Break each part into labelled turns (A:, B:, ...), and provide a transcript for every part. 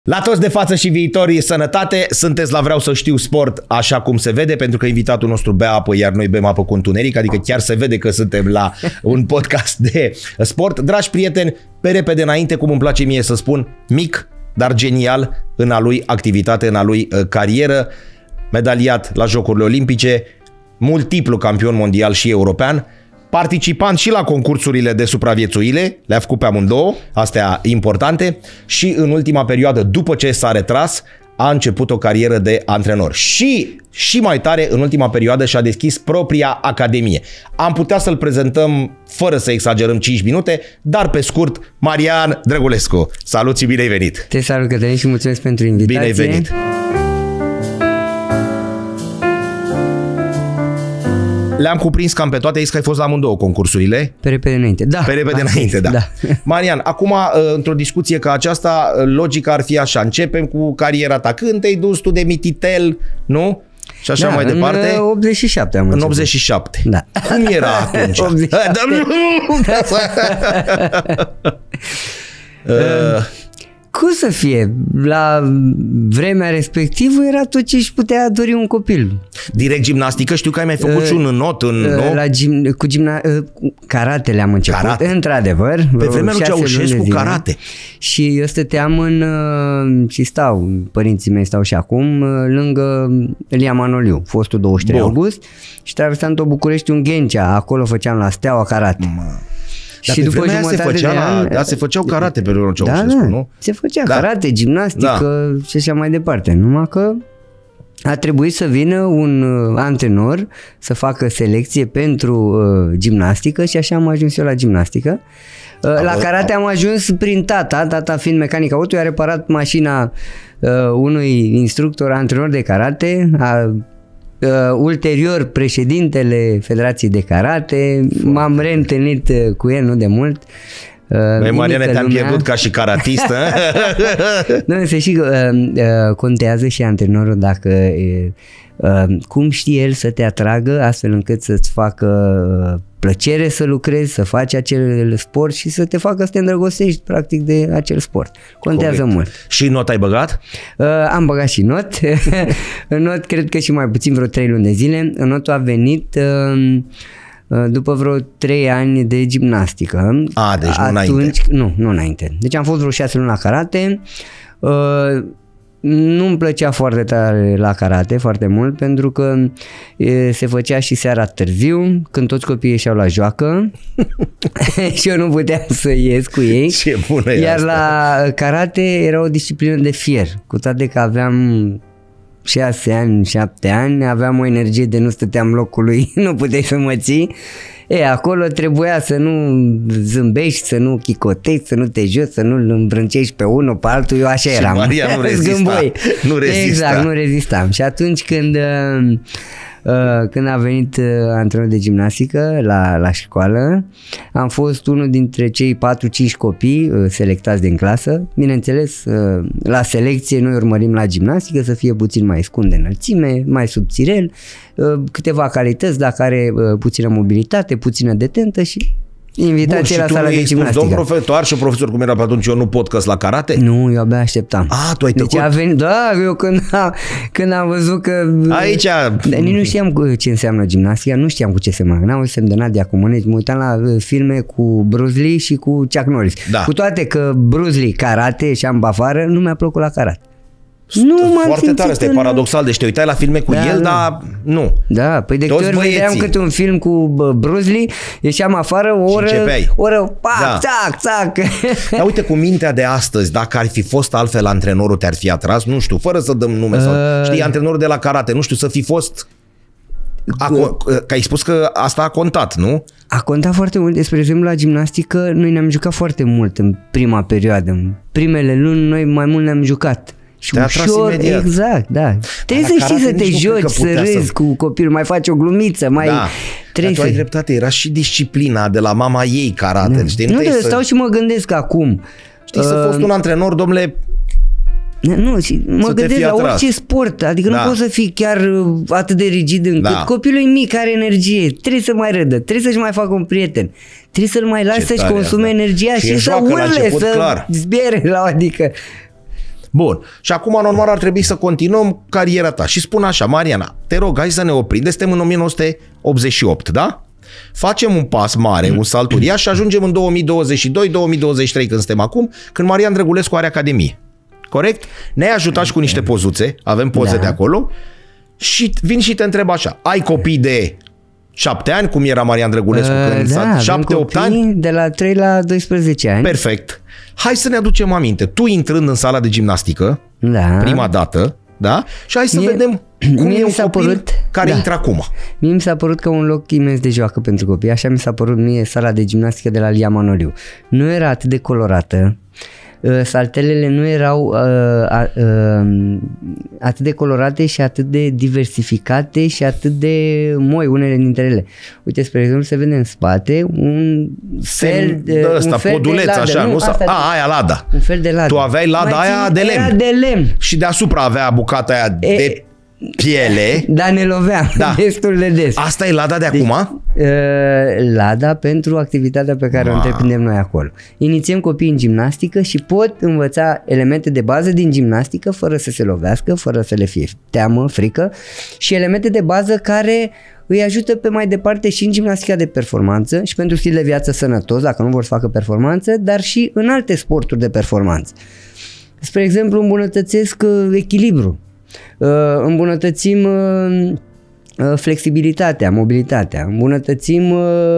A: La toți de față și viitori, sănătate, sunteți la Vreau să știu sport așa cum se vede, pentru că invitatul nostru bea apă, iar noi bem apă cu întuneric, adică chiar se vede că suntem la un podcast de sport. Dragi prieteni, pe repede înainte, cum îmi place mie să spun, mic, dar genial în a lui activitate, în a lui carieră, medaliat la Jocurile Olimpice, multiplu campion mondial și european, participant și la concursurile de supraviețuire, le-a făcut pe amândouă, astea importante, și în ultima perioadă, după ce s-a retras, a început o carieră de antrenor. Și mai tare, în ultima perioadă și-a deschis propria academie. Am putea să-l prezentăm fără să exagerăm 5 minute, dar pe scurt, Marian Drăgulescu. Salut și bine ai venit!
B: Te salut, Cătălin, și mulțumesc pentru invitație.
A: Bine ai venit! Le-am cuprins cam pe toate, ai zis că ai fost la amândouă concursurile.
B: Pe repede înainte, da.
A: Pe repede înainte, da. Marian, acum, într-o discuție ca aceasta, logica ar fi așa. Începem cu cariera ta. Când te-ai dus tu de mititel, nu? Și așa mai departe.
B: În 87 am început.
A: În 87.
B: Da.
A: Cum era atunci?
B: 87. Cum să fie? La vremea respectivă era tot ce își putea dori un copil.
A: Direct gimnastică? Știu că ai mai făcut și un not
B: karate le-am început, karate. Într-adevăr.
A: Pe vremea lui Ceaușescu, karate.
B: Și eu stăteam și stau, părinții mei stau și acum, lângă Elia Manoliu, fostul 23 august, și traversam tot București un Ghencea, acolo făceam la Steaua karate.
A: Dar și după jumătate de an... se făceau karate pe vremea Ceaușescu, nu?
B: Se făcea karate, gimnastică și așa mai departe. Numai că a trebuit să vină un antrenor să facă selecție pentru gimnastică și așa am ajuns eu la gimnastică. La karate am ajuns prin tata fiind mecanic auto, a reparat mașina unui instructor, antrenor de karate, ulterior președintele Federației de Karate, m-am reîntâlnit cu el nu de mult.
A: Mariane, te-am pierdut ca și karatistă.
B: Nu, să știi că contează și antrenorul dacă cum știe el să te atragă astfel încât să-ți facă plăcere să lucrezi, să faci acel sport și să te facă să te îndrăgostești practic de acel sport. Contează mult.
A: Și not ai băgat?
B: Am băgat și not. În not cred că și mai puțin vreo 3 luni de zile. Notul a venit după vreo 3 ani de gimnastică.
A: Deci nu înainte.
B: Nu înainte. Deci am fost vreo 6 luni la karate. Nu-mi plăcea foarte tare la karate, foarte mult, pentru că se făcea și seara târziu, când toți copiii ieșeau la joacă și eu nu puteam să ies cu ei.
A: Ce bună.
B: Iar la karate era o disciplină de fier, cu toate că aveam 6 ani, 7 ani, aveam o energie de nu stăteam locului, nu puteai să mă ții. Acolo trebuia să nu zâmbești, să nu chicotești, să nu te joci, să nu îmbrâncești pe unul, pe altul. Eu așa eram.
A: Maria nu rezista.
B: Exact, nu rezistam. Și atunci când a venit antrenor de gimnastică la școală, am fost unul dintre cei 4-5 copii selectați din clasă. Bineînțeles, la selecție noi urmărim la gimnastică să fie puțin mai scund de înălțime, mai subțirel, câteva calități, dacă are puțină mobilitate, puțină detentă și invitație la sala de gimnastică.
A: Domn profesor și profesor cum era pe atunci, eu nu pot că-s la karate?
B: Nu, eu abia așteptam.
A: Tu ai tăcut?
B: Deci a venit, eu când am văzut că...
A: Aici...
B: Nici nu știam ce înseamnă gimnastica, nu știam cu ce se mănâncă. N-am auzit semn de Nadia Comaneci, mă uitam la filme cu Bruce Lee și cu Chuck Norris. Cu toate că Bruce Lee, karate și am afară, nu mi-a plăcut la karate.
A: Foarte tare, asta e paradoxal, deci te uitai la filme cu el, dar nu.
B: Da, păi de câte ori vedeam câte un film cu Bruce Lee, ieșeam afară o oră, țac.
A: Dar uite, cu mintea de astăzi, dacă ar fi fost altfel antrenorul, te-ar fi atras, nu știu, fără să dăm nume sau, știi, antrenorul de la karate, nu știu, să fi fost... Că ai spus că asta a contat, nu?
B: A contat foarte mult. Spre exemplu, la gimnastică, noi ne-am jucat foarte mult în prima perioadă. În primele luni, noi mai mult ne-am jucat. Și ușor, exact, da. Trebuie să știi să te joci, să râzi cu copilul, mai faci o glumiță, mai...
A: Dar tu ai dreptate, era și disciplina de la mama ei karate.
B: Nu, stau și mă gândesc acum.
A: Știi, să fost un antrenor, domnule...
B: Nu, mă gândesc la orice sport, adică nu poți să fii chiar atât de rigid încât copilul e mic, are energie, trebuie să mai râdă, trebuie să-și mai facă un prieten, trebuie să-l mai lași să-și consume energia și să urle, să zbiere, adică...
A: Bun. Și acum, normal, ar trebui să continuăm cariera ta. Și spun așa, Mariana, te rog, hai să ne oprim. Suntem în 1988, da? Facem un pas mare, un salt uriaș și ajungem în 2022-2023, când suntem acum, când Marian Drăgulescu are Academie. Corect? Ne-ai ajutat și cu niște pozuțe, avem poze de acolo și vin și te întreb așa, ai copii de 7 ani, cum era Marian Drăgulescu când 7-8 ani?
B: De la 3 la 12 ani.
A: Perfect. Hai să ne aducem aminte. Tu intrând în sala de gimnastică, prima dată, da? Și hai să vedem cum e un copil care intră acum.
B: Mie mi s-a părut că un loc imens de joacă pentru copii. Așa mi s-a părut mie sala de gimnastică de la Lia Manoliu. Nu era atât de colorată. Saltelele nu erau atât de colorate și atât de diversificate și atât de moi unele dintre ele. Uite, spre exemplu, se vede în spate un fel de
A: poduleț,
B: ladă,
A: așa, nu? Aia lada.
B: Un fel de ladă.
A: Tu aveai lada aia de lemn.
B: Era de lemn.
A: Și deasupra avea bucata aia de piele.
B: Dar ne lovea destul de des.
A: Asta e lada de acum?
B: Lada pentru activitatea pe care o întreprindem noi acolo. Inițiem copiii în gimnastică și pot învăța elemente de bază din gimnastică fără să se lovească, fără să le fie teamă, frică și elemente de bază care îi ajută pe mai departe și în gimnastica de performanță și pentru stil de viață sănătos, dacă nu vor să facă performanță, dar și în alte sporturi de performanță. Spre exemplu, îmbunătățesc echilibru. Îmbunătățim flexibilitatea, mobilitatea, îmbunătățim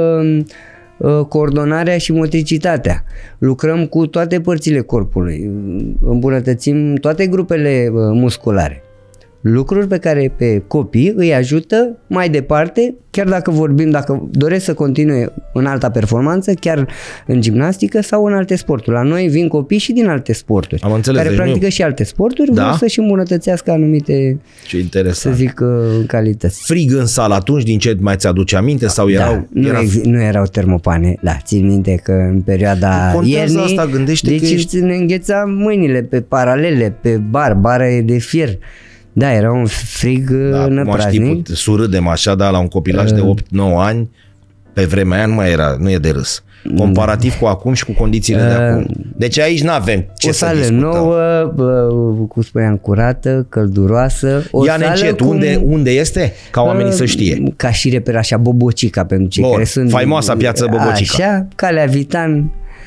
B: coordonarea și motricitatea, lucrăm cu toate părțile corpului, îmbunătățim toate grupele musculare. Lucruri pe care pe copii îi ajută mai departe, chiar dacă doresc să continue în alta performanță, chiar în gimnastică sau în alte sporturi. La noi vin copii și din alte sporturi, care practică și alte sporturi, vor să-și îmbunătățească anumite, să zic, calități.
A: Frig în sală atunci, din ce mai ți-aduce aminte? Sau erau?
B: Nu erau termopane, țin minte că în perioada iernii,
A: asta,
B: deci ne îngheța mâinile pe paralele, pe bare de fier. Da, era un frig năpraznic.
A: Surâdem așa, la un copilaj de 8-9 ani, pe vremea aia nu e de râs. Comparativ cu acum și cu condițiile de acum. Deci aici n-avem ce să discutăm.
B: O sală nouă, cum spuneam, curată, călduroasă.
A: Ia-ne încet, unde este? Ca oamenii să știe.
B: Ca și reper așa, Bobocica, pentru cei care sunt...
A: Faimoasa piață Bobocica.
B: Așa, Calea Vitan.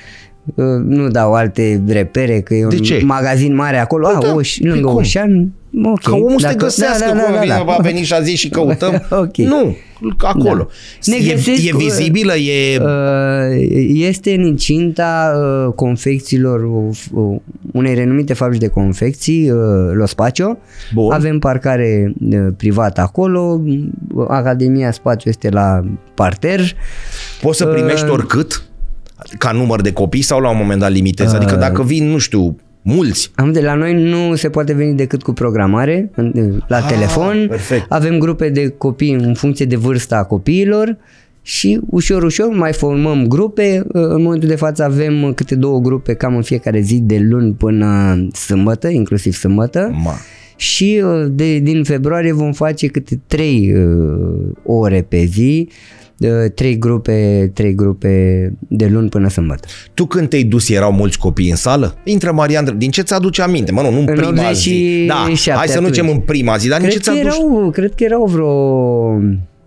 B: Nu dau alte repere, că e un magazin mare acolo, lângă Oșan. Okay.
A: Ca omul să te găsească, va veni și a zis și căutăm. Nu, acolo. E vizibilă?
B: Este în incinta confecțiilor unei renumite fabrici de confecții, Lo Spacio. Bun. Avem parcare privată acolo, Academia Spațiu este la parter.
A: Poți să primești oricât? Ca număr de copii sau la un moment dat limitezi? Adică dacă vin, nu știu, mulți.
B: De la noi nu se poate veni decât cu programare la telefon.
A: Perfect.
B: Avem grupe de copii în funcție de vârsta copiilor și ușor mai formăm grupe. În momentul de față avem câte 2 grupe cam în fiecare zi, de luni până sâmbătă, inclusiv sâmbătă. Și din februarie vom face câte 3 ore pe zi. 3 grupe de luni până sâmbătă.
A: Tu când te-ai dus erau mulți copii în sală? Intră Marian, din ce ți-aduce aminte? Nu în prima zi. Da, hai să nu zicem în prima zi, dar din ce ți-aduce?
B: Cred că erau vreo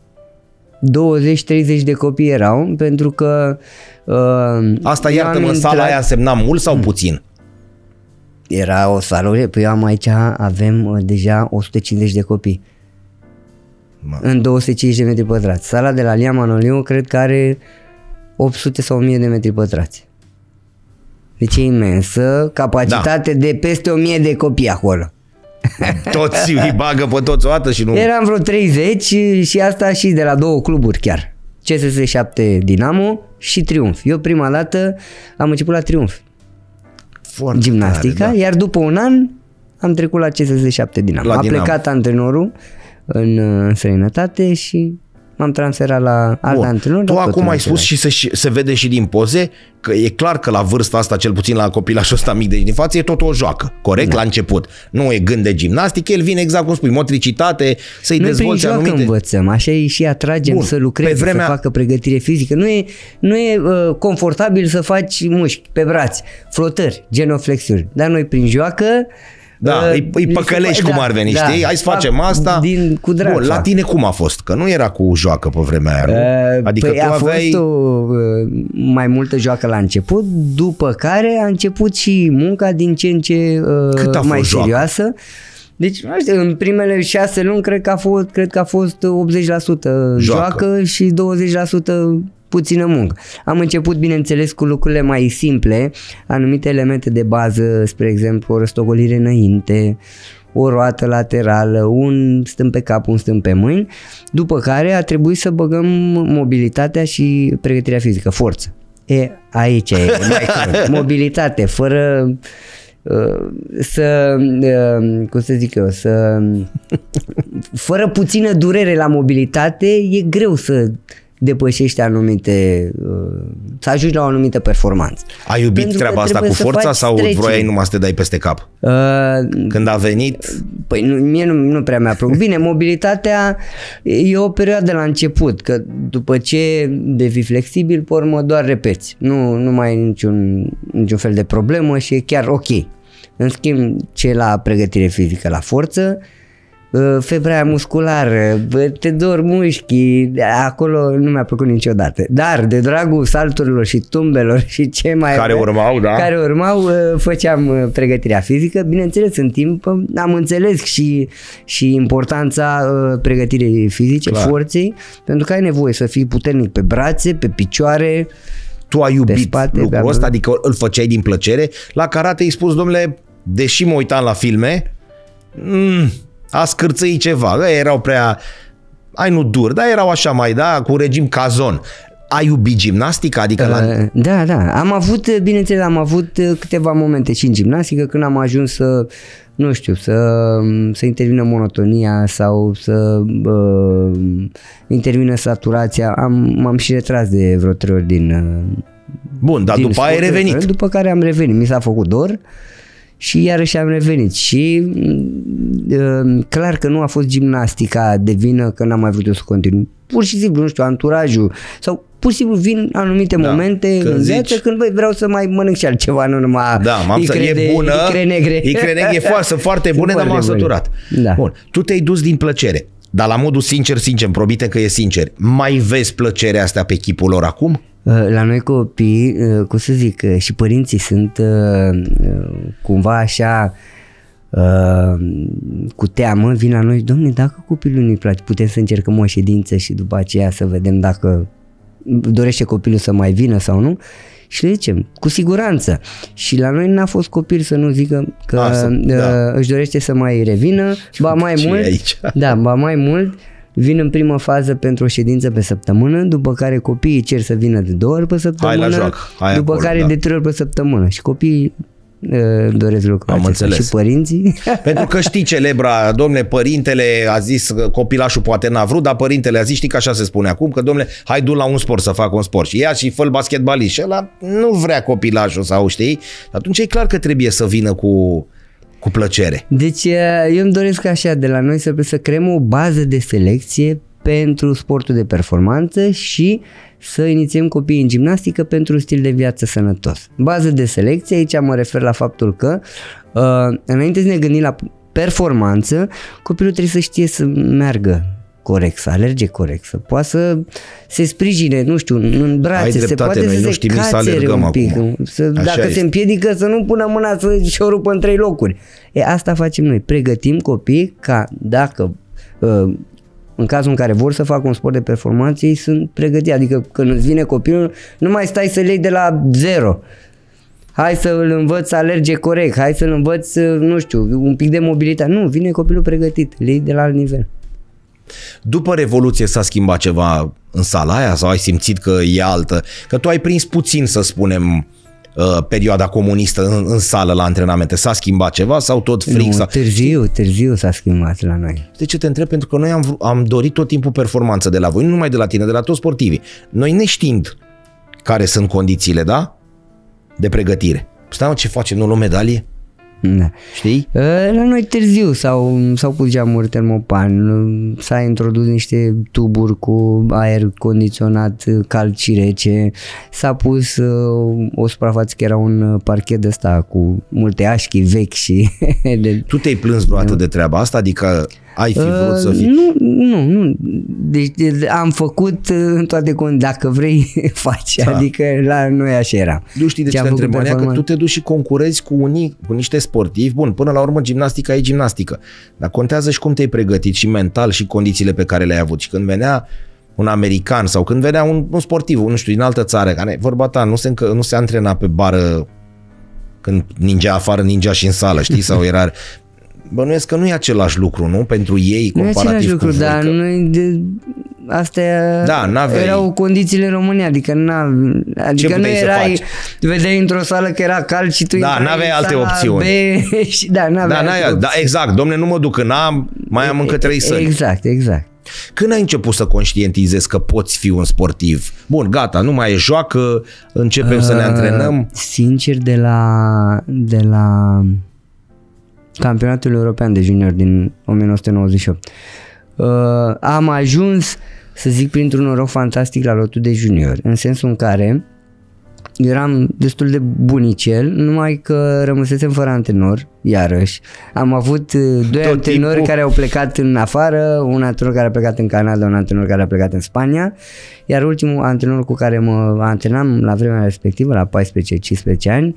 B: 20-30 de copii erau, pentru că
A: asta, iartă-mă, sala aia semna mult sau puțin?
B: Era o sală, păi aici avem deja 150 de copii. În 250 de metri pătrați. Sala de la Lia Manoliu cred că are 800 sau 1000 de metri pătrați. Deci e imensă, capacitate de peste 1000 de copii acolo.
A: Toți îi bagă pe toți o dată și nu...
B: Eram vreo 30 și asta și de la 2 cluburi chiar. CSS 7 Dinamo și Triumf. Eu prima dată am început la Triumf.
A: Foarte
B: gimnastica, tare, iar după un an am trecut la CSS 7 Dinamo. A plecat antrenorul în străinătate și m-am transferat la alt antrenor.
A: Tu acum ai spus și se vede și din poze că e clar că la vârsta asta, cel puțin la copilașul ăsta mic de din față, e tot o joacă, corect? Da. La început. Nu e gând de gimnastică, el vine exact cum spui, motricitate, să-i dezvolți anumite...
B: Noi învățăm, așa îi și atragem să lucreze, să facă pregătire fizică. Nu e confortabil să faci mușchi pe braț, flotări, genoflexiuni, dar noi prin joacă
A: îi păcălești cum ar veni, știi? Hai să facem asta.
B: Cu drag.
A: Bun, la tine cum a fost? Că nu era cu joacă pe vremea aia, nu? Adică tu aveai...
B: fost mai multă joacă la început, după care a început și munca din ce în ce mai serioasă. Deci, în primele 6 luni cred că a fost 80% joacă și 20% puțină muncă. Am început, bineînțeles, cu lucrurile mai simple, anumite elemente de bază, spre exemplu, o răstogolire înainte, o roată laterală, un stâmp pe cap, un stâmp pe mâini, după care a trebuit să băgăm mobilitatea și pregătirea fizică, forță. Aici e mai clar. Mobilitate, fără fără puțină durere la mobilitate, e greu să depășești anumite, să ajungi la o anumită performanță.
A: Ai iubit treaba asta cu forța sau vroiai numai să te dai peste cap? Când a venit?
B: Păi mie nu prea mi-a plăcut. Bine, mobilitatea e o perioadă la început, că după ce devii flexibil, pe urmă doar repeți. Nu mai ai niciun fel de problemă și e chiar ok. În schimb, ce la pregătire fizică, la forță, febra musculară, te dor mușchii, acolo nu mi-a plăcut niciodată. Dar de dragul salturilor și tumbelor și ce mai care urmau, făceam pregătirea fizică. Bineînțeles, în timp am înțeles și importanța pregătirii fizice, forței, pentru că ai nevoie să fii puternic pe brațe, pe picioare.
A: Tu ai iubit lucrul ăsta, adică îl făceai din plăcere. La karate ai spus, domnule, deși mă uitam la filme, a scârțăi ceva, erau prea, nu dur, dar erau așa mai, cu regim cazon. Ai iubit gimnastica? Adică
B: Da, am avut câteva momente și în gimnastică când am ajuns să, nu știu, să intervină monotonia sau să intervină saturația. M-am și retras de vreo 3 ori din
A: Bun, dar după aia ai revenit.
B: După care am revenit, mi s-a făcut dor și iarăși am revenit și clar că nu a fost gimnastica de vină că n-am mai vrut eu să continui. Pur și simplu, nu știu, anturajul sau pur și simplu vin anumite momente în viață când vreau să mai mănânc și altceva, nu numai
A: e bună,
B: icre negre.
A: Icre negre sunt foarte bune, dar m-am săturat.
B: Da.
A: Bun, tu te-ai dus din plăcere, dar la modul sincer, promite că e sincer. Mai vezi plăcerea asta pe chipul lor acum?
B: La noi copii, cum să zic, și părinții sunt cumva așa cu teamă, vin la noi, dom'le, dacă copilul nu-i place, putem să încercăm o ședință și după aceea să vedem dacă dorește copilul să mai vină sau nu. Și le zicem, cu siguranță. Și la noi n-a fost copil să nu zică că își dorește să mai revină, ba mai mult, vin în primă fază pentru o ședință pe săptămână, după care copiii cer să vină de 2 ori pe săptămână, după care de 3 ori pe săptămână. Și copiii doresc lucrul acesta și părinții.
A: Pentru că știi celebra, domnule, părintele a zis că copilașul poate n-a vrut, dar părintele a zis, știi că așa se spune acum, că domnule, hai du la un sport să facă un sport și ia și fă-l basketbalist și ăla nu vrea copilașul sau știi, atunci e clar că trebuie să vină cu plăcere.
B: Deci eu îmi doresc așa de la noi să creăm o bază de selecție pentru sportul de performanță și să inițiem copiii în gimnastică pentru un stil de viață sănătos. Bază de selecție, aici mă refer la faptul că înainte să ne gândim la performanță, copilul trebuie să știe să meargă corect, să alerge corect, să poată să se sprijine, nu știu, în brațe, se poate să se cațere un pic. Dacă se împiedică să nu pună mâna să-și o rupă în 3 locuri. Asta facem noi, pregătim copiii ca dacă în cazul în care vor să facă un sport de performanță, ei sunt pregătiți, adică când îți vine copilul, nu mai stai să-l iei de la 0. Hai să-l învăț să alerge corect, hai să-l învăț, nu știu, un pic de mobilitate. Nu, vine copilul pregătit, le iei de la alt nivel.
A: După Revoluție s-a schimbat ceva în sala aia sau ai simțit că e altă? Că tu ai prins puțin, să spunem, perioada comunistă în sală la antrenamente? S-a schimbat ceva sau tot fric?
B: Nu, târziu s-a schimbat la noi.
A: De ce te întreb? Pentru că noi am dorit tot timpul performanță de la voi, nu numai de la tine, de la toți sportivii. Noi neștiind care sunt condițiile, da? De pregătire. Stai, ce facem? Nu luăm medalie?
B: Da.
A: Știi?
B: La noi târziu s-au pus geamuri termopan, s-a introdus niște tuburi cu aer condiționat cald și rece, s-a pus o suprafață că era un parchet ăsta cu multe așchi vechi și...
A: Tu te-ai plâns vreodată de treaba asta? Adică ai fi vrut să fii...
B: Nu. Deci am făcut în toate condiții. Dacă vrei, faci. Da. Adică la noi așa era.
A: Nu știi de ce te întreb, Maria? Că tu te duci și concurezi cu niște sportivi. Bun, până la urmă gimnastica e gimnastică. Dar contează și cum te-ai pregătit și mental și condițiile pe care le-ai avut. Și când venea un american sau când venea un sportiv, nu știu, din altă țară, care, vorba ta, nu se antrena pe bară când ningea afară, ningea și în sală, știi? Sau era... Bănuiesc că nu e același lucru, nu? Pentru ei, comparativ
B: nu e același lucru,
A: cu voi,
B: dar noi astea erau condițiile în România, adică nu erai, vedeai într-o sală că era cald și tu
A: n-aveai alte opțiuni. Exact, domne, nu mă duc în mai am încă 3 săli.
B: Exact.
A: Când ai început să conștientizezi că poți fi un sportiv? Bun, gata, nu mai e joacă, începem să ne antrenăm.
B: Sincer, de la Campionatul European de Junior din 1998. Am ajuns, să zic, printr-un noroc fantastic la lotul de junior, în sensul în care eram destul de bunicel, numai că rămăsesem fără antrenor, iarăși. Am avut 2 antrenori care au plecat în afară, un antrenor care a plecat în Canada, un antrenor care a plecat în Spania, iar ultimul antrenor cu care mă antrenam la vremea respectivă, la 14-15 ani,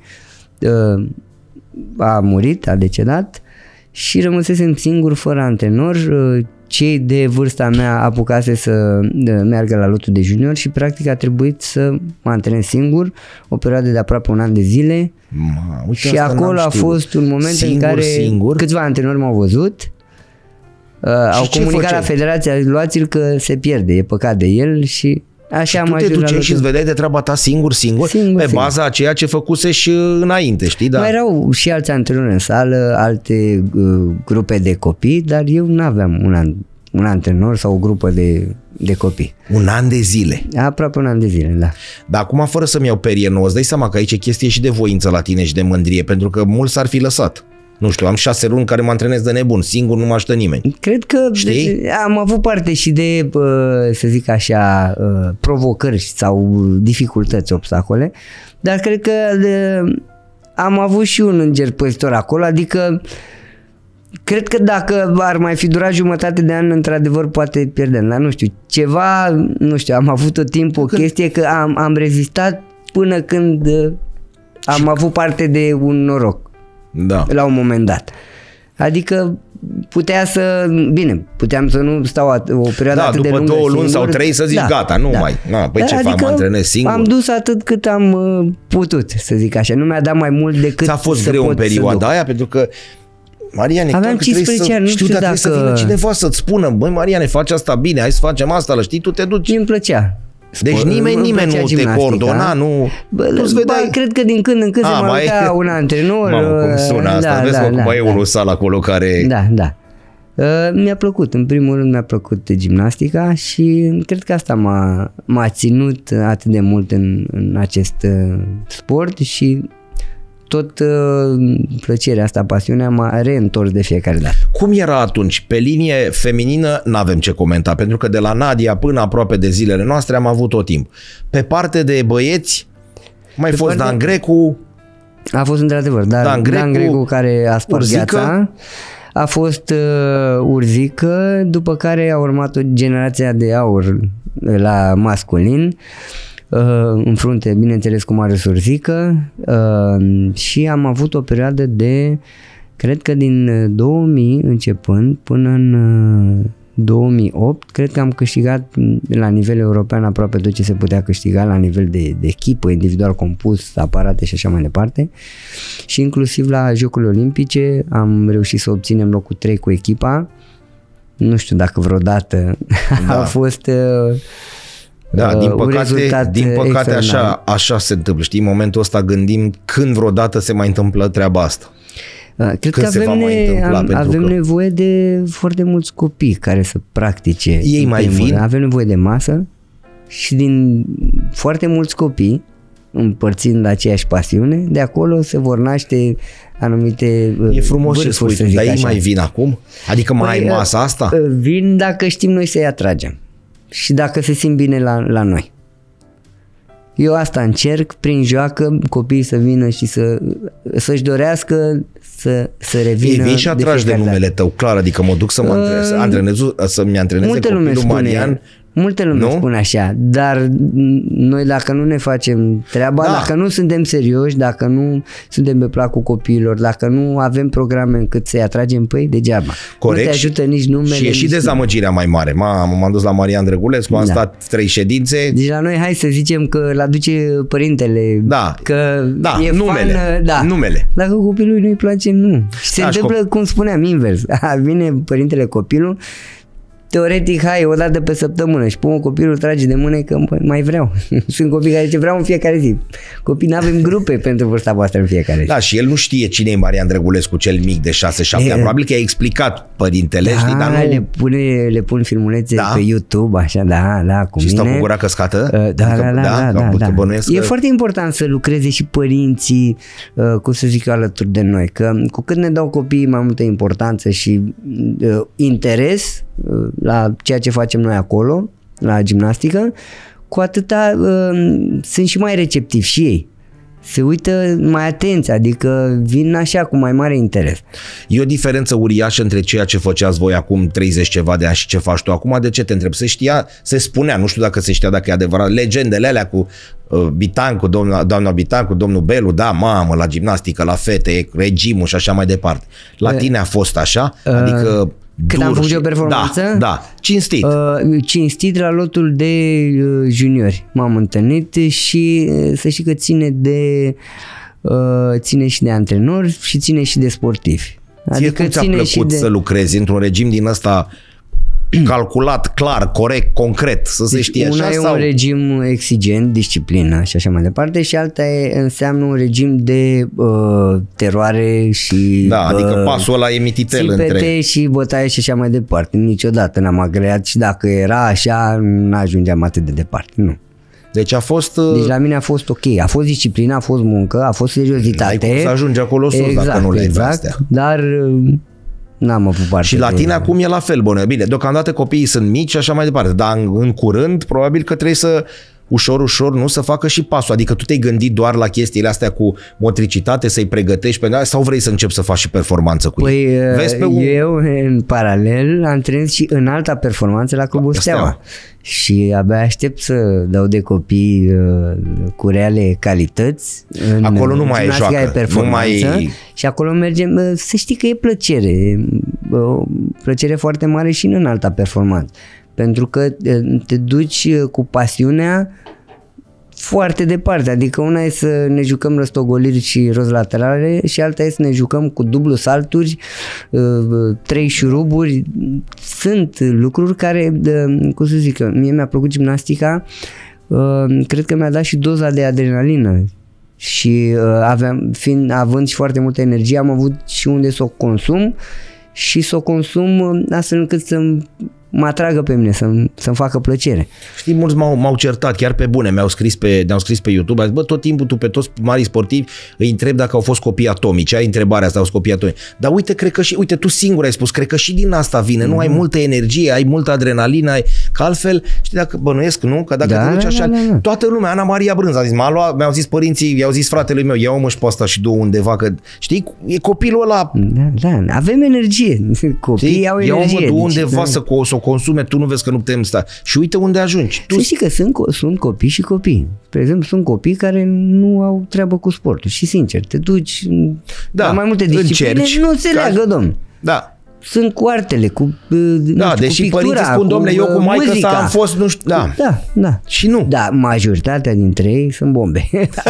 B: a murit, a decedat și rămăsesem singur fără antrenor. Cei de vârsta mea apucase să meargă la lotul de junior și practic a trebuit să mă antrenez singur o perioadă de aproape un an de zile. Și acolo a fost un moment în care câțiva antrenori m-au văzut, au comunicat la Federația, luați-l că se pierde, e păcat de el și așa am ajuns la lotul.
A: Și îți vedeai de treaba ta singur, pe baza a ceea ce făcuse și înainte, știi? Da.
B: Mai erau și alți antrenori în sală, alte grupe de copii, dar eu nu aveam un antrenor sau o grupă de copii.
A: Un an de zile.
B: Aproape un an de zile, da.
A: Dar acum, fără să-mi iau perie nouă, îți dai seama că aici e chestie și de voință la tine și de mândrie, pentru că mulți s-ar fi lăsat. Nu știu, am 6 luni care mă antrenez de nebun, singur nu mă ajută nimeni.
B: Cred că am avut parte și de, să zic așa, provocări sau dificultăți, obstacole, dar cred că am avut și un înger păstor acolo, adică cred că dacă ar mai fi durat jumătate de an, într-adevăr poate pierdem, dar nu știu, am avut tot timpul o chestie că am rezistat până când am avut parte de un noroc.
A: Da.
B: La un moment dat. Adică puteam să nu stau o perioadă atât de lungă.
A: După 2 luni sau 3 să zici gata, nu mai. Păi ce fac, mă antrenez singur?
B: Am dus atât cât am putut, să zic așa. Nu mi-a dat mai mult decât
A: ți-a fost greu în perioada aia, pentru că Mariane,
B: aveam 15 ani, nu știu dacă...
A: Trebuie să vină cineva să-ți spună, băi Mariane, faci asta bine, hai să facem asta, știi, tu te duci.
B: Îmi plăcea.
A: Deci nimeni nu te coordona, nu...
B: Cred că din când în când se mai uita un antrenor.
A: Mamă, cum sună asta, vezi că mai e unul sală acolo care...
B: Da. Mi-a plăcut, în primul rând mi-a plăcut gimnastica și cred că asta m-a ținut atât de mult în acest sport și tot plăcerea asta, pasiunea m-a reîntors de fiecare dată.
A: Cum era atunci? Pe linie feminină n-avem ce comenta, pentru că de la Nadia până aproape de zilele noastre am avut tot timp. Pe parte de băieți, fost Dan Grecu.
B: A fost într-adevăr, Dan Grecu care a spart gheața. A fost Urzică, după care a urmat o generație de aur la masculin. În frunte, bineînțeles, cu Marius Urzică, și am avut o perioadă de, cred că din 2000 începând până în 2008, cred că am câștigat la nivel european aproape tot ce se putea câștiga la nivel de echipă, individual compus, aparate și așa mai departe, și inclusiv la Jocurile Olimpice am reușit să obținem locul 3 cu echipa. Nu știu dacă vreodată a fost
A: Da, din
B: un rezultat
A: păcate
B: extraordinar.
A: așa se întâmplă. Știi, în momentul ăsta gândim când vreodată se mai întâmplă treaba asta.
B: Cred
A: Când
B: că
A: se va mai întâmpla, pentru
B: avem
A: că-
B: nevoie de foarte mulți copii care să practice.
A: Ei
B: în
A: mai
B: primul
A: vin?
B: rând. Avem nevoie de masă și din foarte mulți copii, împărțind aceeași pasiune, de acolo se vor naște anumite
A: E frumos ce
B: vârfuri,
A: spui,
B: să
A: tu,
B: zic
A: dar ei
B: așa.
A: mai vin acum? Adică mai ai
B: Păi,
A: masa asta?
B: Vin dacă știm noi să-i atragem și dacă se simt bine la noi. Eu asta încerc, prin joacă, copiii să vină și să-și dorească să revină.
A: Ei vin și atragi de
B: fiecare
A: numele
B: dată.
A: tău, clar, adică mă duc să-mi antreneze
B: Multe
A: copilul
B: lume
A: Marian.
B: Multe lume
A: Nu?
B: spune așa, dar noi dacă nu ne facem treaba,
A: Da.
B: dacă nu suntem serioși, dacă nu suntem pe placul copiilor, dacă nu avem programe încât să-i atragem pe ei, degeaba.
A: Corect.
B: Nu te ajută nici numele.
A: Și e și
B: nici-
A: dezamăgirea mai mare. M-am dus la Marian Drăgulescu, am
B: Da.
A: stat 3 ședințe.
B: Deci la noi hai să zicem că îl aduce părintele,
A: Da.
B: că
A: Da,
B: e
A: numele.
B: fan, da.
A: Numele.
B: Dacă copilului nu-i place, nu. Și se
A: Da, și
B: întâmplă, cum spuneam, invers. Vine părintele copilul, teoretic, hai, o dată pe săptămână și pun copilul trage de mână că mai vreau. Sunt copii care zice vreau în fiecare zi. Copii, n-avem grupe pentru vârsta voastră în fiecare zi.
A: Da, și el nu știe cine e Marian Drăgulescu, cel mic de 6-7 ani. Probabil că i-a explicat părintele, știi, dar nu...
B: le pun filmulețe
A: Da.
B: pe YouTube, așa, da, cu
A: Și
B: mine.
A: stau cu gura căscată?
B: Da,
A: Adică,
B: da.
A: bănuiesc
B: E
A: că-
B: foarte important să lucreze și părinții, cum să zic eu, alături de noi, că cu cât ne dau copiii mai multă importanță și interes la ceea ce facem noi acolo, la gimnastică, cu atâta sunt și mai receptivi și ei. Se uită mai atenți, adică vin așa cu mai mare interes.
A: E o diferență uriașă între ceea ce făceați voi acum 30 ceva de ani și ce faci tu acum. De ce te întreb? Se spunea, nu știu dacă se știa, dacă e adevărat, legendele alea cu Bitancu, doamna Bitancu, domnul Belu, da, mamă, la gimnastică, la fete, regimul și așa mai departe. La tine a fost așa? Adică
B: Când
A: dur
B: am făcut
A: și-
B: eu performanță?
A: Da, cinstit.
B: Cinstit la lotul de juniori m-am întâlnit și să știi că ține și de antrenori și ține și de sportivi.
A: Ție cum ți-a plăcut să lucrezi într-un regim din ăsta calculat, clar, corect, concret, să se știe
B: Una
A: așa?
B: e
A: Sau...
B: un regim exigent, disciplină și așa mai departe, și alta înseamnă un regim de teroare și
A: Da, adică pasul ăla e mititel
B: țipete
A: între...
B: și bătaie și așa mai departe. Niciodată n-am agreat și dacă era așa, n-ajungeam atât de departe, nu.
A: Deci a fost...
B: Deci la mine a fost ok, a fost disciplină, a fost muncă, a fost seriozitate.
A: N-ai cum să ajungi acolo sus dacă nu le-ai pe astea.
B: Dar n-am avut parte.
A: Și la tine acum e la fel, bună. Bine, deocamdată copiii sunt mici și așa mai departe, dar în curând probabil că trebuie să ușor, nu, să facă și pasul. Adică tu te-ai gândit doar la chestiile astea cu motricitate, să-i pregătești pe sau vrei să începi să faci și performanță cu ei? Vezi pe
B: eu în paralel antrenez și în alta performanță la Clubul Steaua. Și abia aștept să dau de copii cu reale calități.
A: Acolo nu mai e joacă, nu mai...
B: Și acolo mergem, să știi că e plăcere, o plăcere foarte mare și în alta performanță. Pentru că te duci cu pasiunea foarte departe, adică una e să ne jucăm răstogoliri și roți laterale și alta e să ne jucăm cu dublu salturi, 3 șuruburi. Sunt lucruri care, cum să zic, mie mi-a plăcut gimnastica, cred că mi-a dat și doza de adrenalină și având și foarte multă energie, am avut și unde să o consum și să o consum astfel încât să mă atragă pe mine, să-mi facă plăcere.
A: Știi, mulți m-au certat, chiar pe bune, ne-au scris pe YouTube, au zis, bă, tot timpul tu pe toți marii sportivi îi întrebi dacă au fost copii atomici, ai întrebarea asta, au fost copii atomici. Dar uite, tu singur ai spus, cred că și din asta vine, nu ai multă energie, ai multă adrenalină, că altfel, știi, dacă bănuiesc, nu? Că dacă te duci așa, toată lumea, Ana Maria Brânz a zis, mi-au zis părinții, i-au zis fratelui meu, ia-o mă și pe asta și du undeva, că știi, e copilul ăla.
B: Da, avem energie, copiii au energie.
A: Ia-o mă, du undeva să o consume, tu nu vezi că nu putem sta. Și uite unde ajungi.
B: Tu știi că sunt copii și copii. Spre exemplu, sunt copii care nu au treabă cu sportul și sincer, te duci la mai multe discipline, nu se leagă, domn.
A: Da.
B: Sunt cu artele, cu
A: deși
B: cu pictura,
A: părinții spun, domnule, eu cu maică sa am fost, nu știu,
B: da.
A: Și nu.
B: Da, majoritatea dintre ei sunt bombe.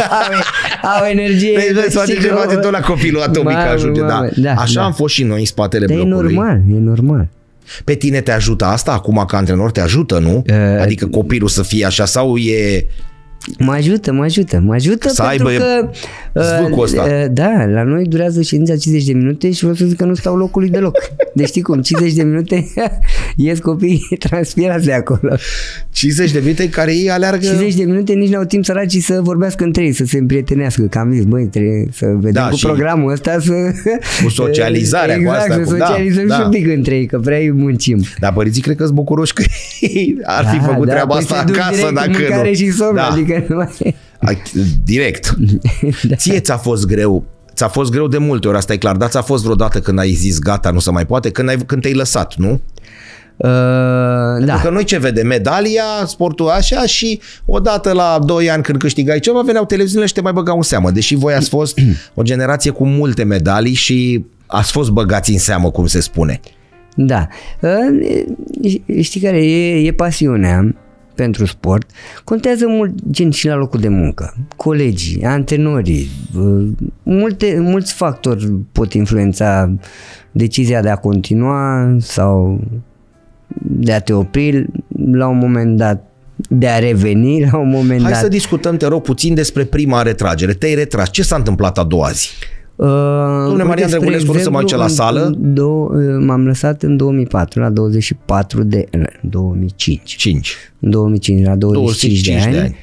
B: au energie.
A: Vezi, poate tot la copilul atomic ajunge, da. Așa am fost și noi în spatele blocului.
B: E normal.
A: Pe tine te ajută asta? Acum ca antrenor te ajută, nu? Adică copilul să fie așa sau e...
B: Mă ajută
A: să
B: pentru că
A: zvâcul ăsta.
B: da, la noi durează ședința 50 de minute și vreau să zic că nu stau locului deloc. Deci știi cum, 50 de minute ies copiii transpirați de acolo.
A: 50 de minute care ei aleargă...
B: 50 de minute nici n-au timp săracii să vorbească între ei, să se împrietenească. Că am zis, băi, trebuie să vedem cu programul ăsta să...
A: Cu socializarea
B: exact,
A: cu asta.
B: Să socializăm și un pic între ei, că prea îi muncim.
A: Dar părinții cred că-s bucuroși că ar fi făcut treaba asta acasă dacă nu.
B: Mâncare și somn, adică nu mai...
A: Direct. Ție ți-a fost greu? Ți-a fost greu de multe ori, asta e clar, dar ți-a fost vreodată când ai zis gata, nu se mai poate, când te-ai lăsat, nu? Pentru că noi ce vedem? Medalia, sportul așa și odată la 2 ani când câștigai ceva, veneau televiziunile și te mai băgau în seamă. Deși voi ați fost o generație cu multe medalii și ați fost băgați în seamă, cum se spune.
B: Da. Știi care e pasiunea pentru sport. Contează mult gen și la locul de muncă. Colegii, antrenorii, mulți factori pot influența decizia de a continua sau de a te opri la un moment dat, de a reveni la un moment dat.
A: Hai să discutăm, te rog, puțin despre prima retragere. Te-ai retras. Ce s-a întâmplat a doua zi? Dom'le Marian Drăgulescu nu se mai duce la sală?
B: M-am lăsat în 2004, la 24 de... 2005. În 2005, la 25 de ani.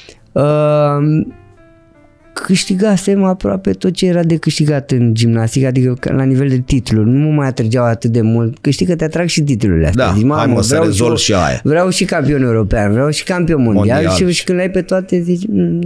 B: Câștigasem aproape tot ce era de câștigat în gimnastică, adică la nivel de titluri. Nu mă mai atrăgeau atât de mult. Că știi că te atrag și titlurile astea.
A: Da,
B: zici,
A: hai mă, să rezolv și aia.
B: Vreau și campion european, vreau și campion mondial. Și când le ai pe toate zici,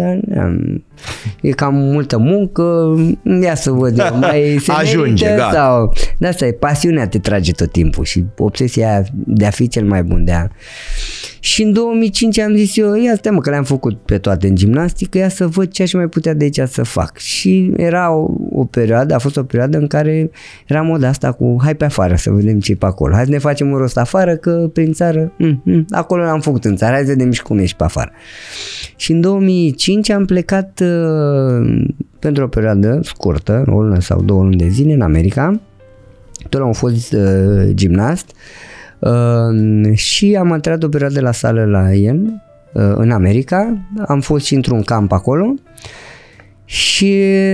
B: e cam multă muncă, ia să văd eu, mai se
A: ajunge,
B: merită, sau... De asta e, pasiunea te trage tot timpul și obsesia de a fi cel mai bun, de a... Și în 2005 am zis eu, ia stai mă, că le-am făcut pe toate în gimnastică, ia să văd ce aș mai putea de aici să fac. Și era o perioadă, a fost o perioadă în care era moda asta cu hai pe afară să vedem ce e pe acolo. Hai să ne facem un rost afară, că prin țară, acolo l-am făcut în țară, hai să vedem și cum ești pe afară. Și în 2005 am plecat pentru o perioadă scurtă, o lună sau 2 luni de zile în America. Tot am fost gimnast. Și am intrat o perioadă la sală la el în America, am fost și într-un camp acolo și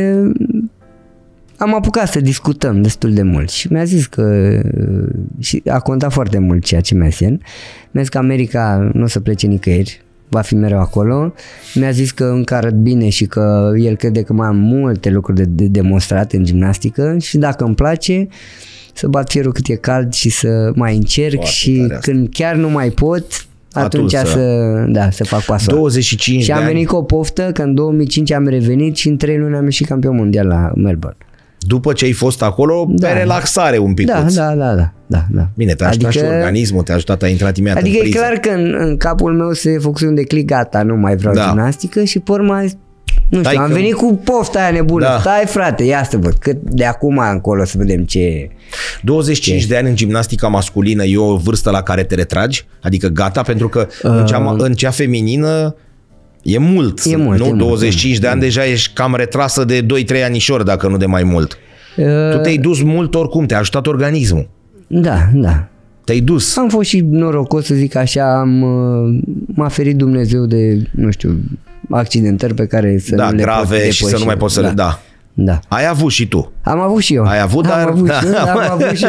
B: am apucat să discutăm destul de mult și mi-a zis că și a contat foarte mult ceea ce mi-a zis. Mi-a zis că America nu o să plece nicăieri, va fi mereu acolo. Mi-a zis că încă arăt bine și că el crede că mai am multe lucruri de demonstrat în gimnastică și dacă îmi place să bat fierul cât e cald și să mai încerc. Foarte și când chiar nu mai pot, atunci să fac pasul.
A: 25
B: și
A: de
B: am venit cu o poftă că în 2005 am revenit și în 3 luni am ieșit campion mondial la Melbourne.
A: După ce ai fost acolo, pe relaxare un pic.
B: Da.
A: Bine, te-a ajutat și organismul, te-a ajutat, a intrat imediat
B: adică
A: în priză.
B: E clar că în capul meu se făcuse un declic, gata, nu mai vreau gimnastică și pe urmă nu știu, am venit cu pofta aia nebună. Da. Stai frate, ia să văd, cât de acum încolo să vedem ce...
A: 25 de ani în gimnastica masculină e o vârstă la care te retragi? Adică gata, pentru că în cea feminină e mult.
B: E mult,
A: nu? 25 de ani deja ești cam retrasă de 2-3 anișori, dacă nu de mai mult. Tu te-ai dus mult oricum, te-a ajutat organismul.
B: Da.
A: Te-ai dus.
B: Am fost și norocos, să zic așa, m-a ferit Dumnezeu de, nu știu, accidentări pe care să nu le
A: grave
B: pot
A: și să nu mai poți să le...
B: Da.
A: Ai avut și tu.
B: Am avut și eu.
A: Ai avut, dar...
B: Am avut și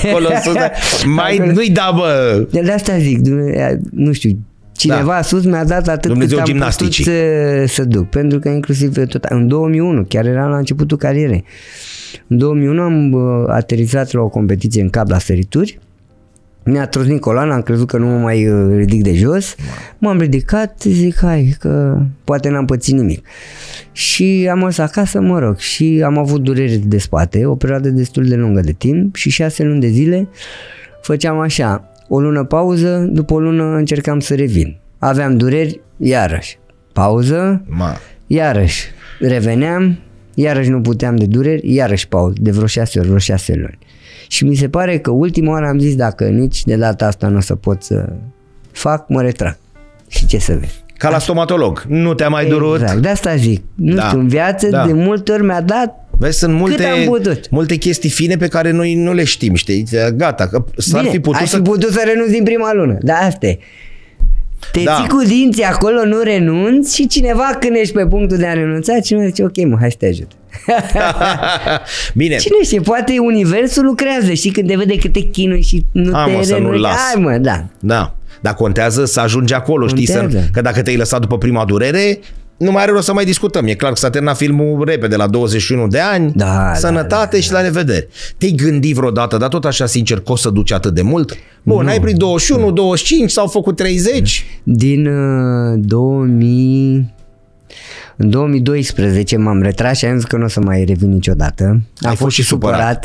B: eu.
A: Nu-i da, bă!
B: De asta zic, nu știu, cineva sus mi-a dat atât
A: Dumnezeu
B: cât am putut să duc. Pentru că inclusiv tot în 2001, chiar eram la începutul carierei. În 2001 am aterizat la o competiție în cap la sărituri. Mi-a trosnit coloana, am crezut că nu mă mai ridic de jos. M-am ridicat, zic, hai, că poate n-am pățit nimic. Și am mers acasă, mă rog, și am avut dureri de spate, o perioadă destul de lungă de timp și 6 luni de zile făceam așa, o lună pauză, după o lună încercam să revin. Aveam dureri, iarăși, pauză, iarăși, reveneam, iarăși nu puteam de dureri, iarăși pauză, de vreo 6 ori, vreo 6 luni. Și mi se pare că ultima oară am zis, dacă nici de data asta nu o să pot să fac, mă retrag. Și ce să vezi?
A: Ca la stomatolog. Nu te-a mai durut?
B: Exact, de asta zic. Nu știu, în viață de multe ori mi-a dat
A: Vezi, sunt
B: Cât am putut.
A: multe chestii fine pe care noi nu le știm, știi? Gata, că s-ar
B: Bine,
A: fi putut
B: aș fi putut să renunț din prima lună, dar asta e. Te ții cu dinții acolo, nu renunți și cineva când ești pe punctul de a renunța, cineva zice, ok mă, hai să te ajut.
A: Bine.
B: Cine știe, poate universul lucrează, știi, când te vede cât te chinui și nu te renunți. Hai mă, da.
A: Da. Dar contează să ajungi acolo, contează. Știi? Că dacă te-ai lăsat după prima durere, nu mai are rost să mai discutăm. E clar că s-a terminat filmul repede, la 21 de ani, sănătate și la revedere. Te-ai gândit vreodată, dar tot așa sincer, că o să duci atât de mult? Bun, ai prin 21, 25, s-au făcut 30?
B: Din 2000... În 2012 m-am retras și am zis că nu o să mai revin niciodată.
A: Am fost și supărat.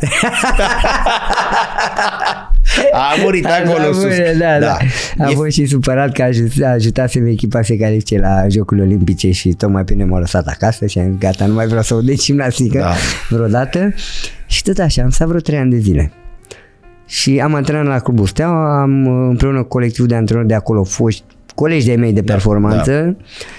A: A murit acolo sus.
B: Da. Am fost și supărat că ajutasem echipa să se califice la Jocurile Olimpice și tocmai pe mine m-au lăsat acasă și am zis gata, nu mai vreau să aud de gimnastică vreodată. Și tot așa, am stat vreo 3 ani de zile. Și am antrenat la Clubul Steaua, am împreună cu colectivul de antrenori de acolo foști colegi de-ai mei de performanță.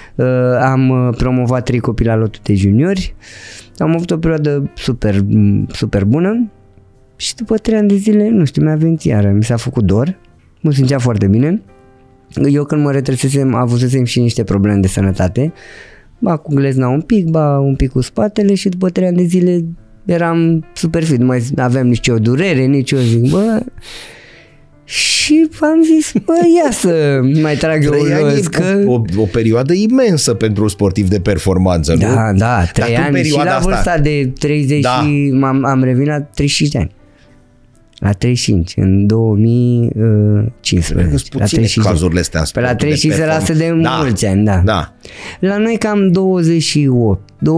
B: Am promovat 3 copii la lotul de juniori. Am avut o perioadă super bună și după 3 ani de zile, nu știu, mi-a venit iară, mi s-a făcut dor, mă simțea foarte bine. Eu când mă retrăsesem, avusesem și niște probleme de sănătate, ba cu glezna un pic, ba un pic cu spatele și după 3 ani de zile eram super fit, nu mai aveam nici o durere, nici o zic, bă... Și am zis, bă, ia să mai trag eu
A: o perioadă imensă pentru un sportiv de performanță,
B: da,
A: nu?
B: Da, 3 ani și la vârsta de 30 și am revenit la 35 de ani. La 35, în 2015.
A: Sunt puține cazurile astea.
B: Pe la 35 se lasă de mulți ani, da. La noi cam 28,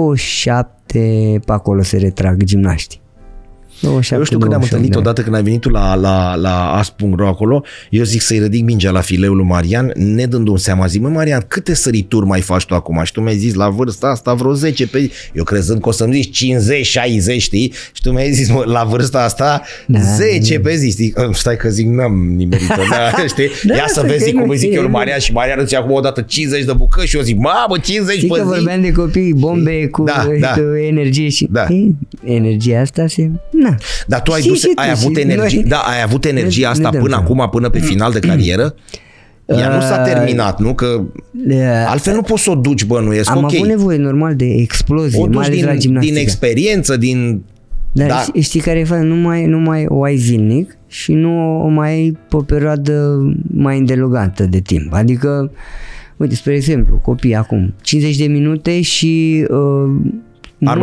B: 27 pe acolo se retrag gimnaștii. 27,
A: eu știu când am întâlnit odată când ai venit la as.ro acolo, eu zic să-i ridic mingea la fileul lui Marian, ne dându-mi seama, zic, mă Marian, câte sărituri mai faci tu acum? Și tu mi-ai zis la vârsta asta vreo 10 pe zi. Eu crezând că o să-mi zici 50, 60, știi? Și tu mi-ai zis, mă, la vârsta asta 10 pe zi. Știi? Stai că zic, n-am nimerit-o, știi? Ia să vezi cum îi zic eu lui Marian și Marian îți ia acum odată 50 de bucăți și eu zic, mamă, 50 pe zi.
B: Că vorbeam de copii, bombe cu energie și energia asta se...
A: Dar tu ai avut energie, ai avut energia asta până acum, până pe final de carieră? Ea nu s-a terminat, nu? Că altfel nu poți să o duci, bănuiesc.
B: Am avut nevoie normal de explozie,
A: o duci
B: mai ales la gimnastică.
A: Din experiență, din...
B: Dar știi care e faza? Nu mai o ai zilnic și nu o mai ai pe o perioadă mai îndelugată de timp. Adică, uite, spre exemplu, copii acum, 50 de minute și...
A: Ar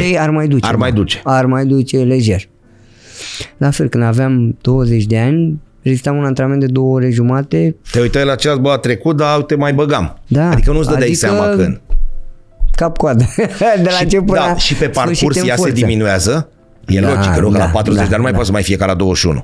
A: mai duce
B: leger. La fel, când aveam 20 de ani, rezistam un antrenament de 2 ore jumate.
A: Te uitai la ceas, bă, a trecut, dar te mai băgam.
B: Da,
A: adică nu-ți dădeai seama când.
B: Cap-coadă. De la început până
A: și pe parcurs ea se diminuează. E logic, că la 40 de ani nu mai poți să mai fie ca la 21.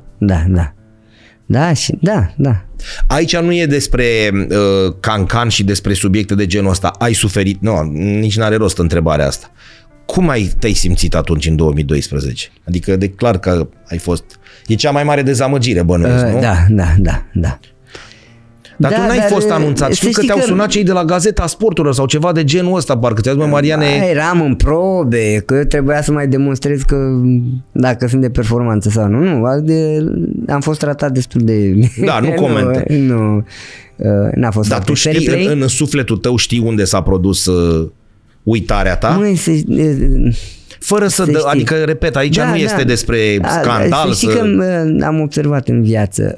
B: Da.
A: Aici nu e despre cancan și despre subiecte de genul ăsta. Ai suferit? Nu, nici n-are rost întrebarea asta. Cum te-ai simțit atunci în 2012? Adică de clar că ai fost... E cea mai mare dezamăgire, bănuiesc, nu?
B: Da.
A: Dar tu n-ai fost anunțat. Știu că te-au sunat cei de la Gazeta Sporturilor sau ceva de genul ăsta, parcă ți-a zis, Mariane...
B: Eram în probe, că trebuia să mai demonstrez că dacă sunt de performanță sau nu. Nu, am fost tratat destul de...
A: Da, nu comentă.
B: Nu, n-a fost.
A: Dar tu știi, în sufletul tău știi unde s-a produs uitarea ta? Fără să dă, adică, repet, aici nu este despre scandal.
B: Știi că am observat în viață...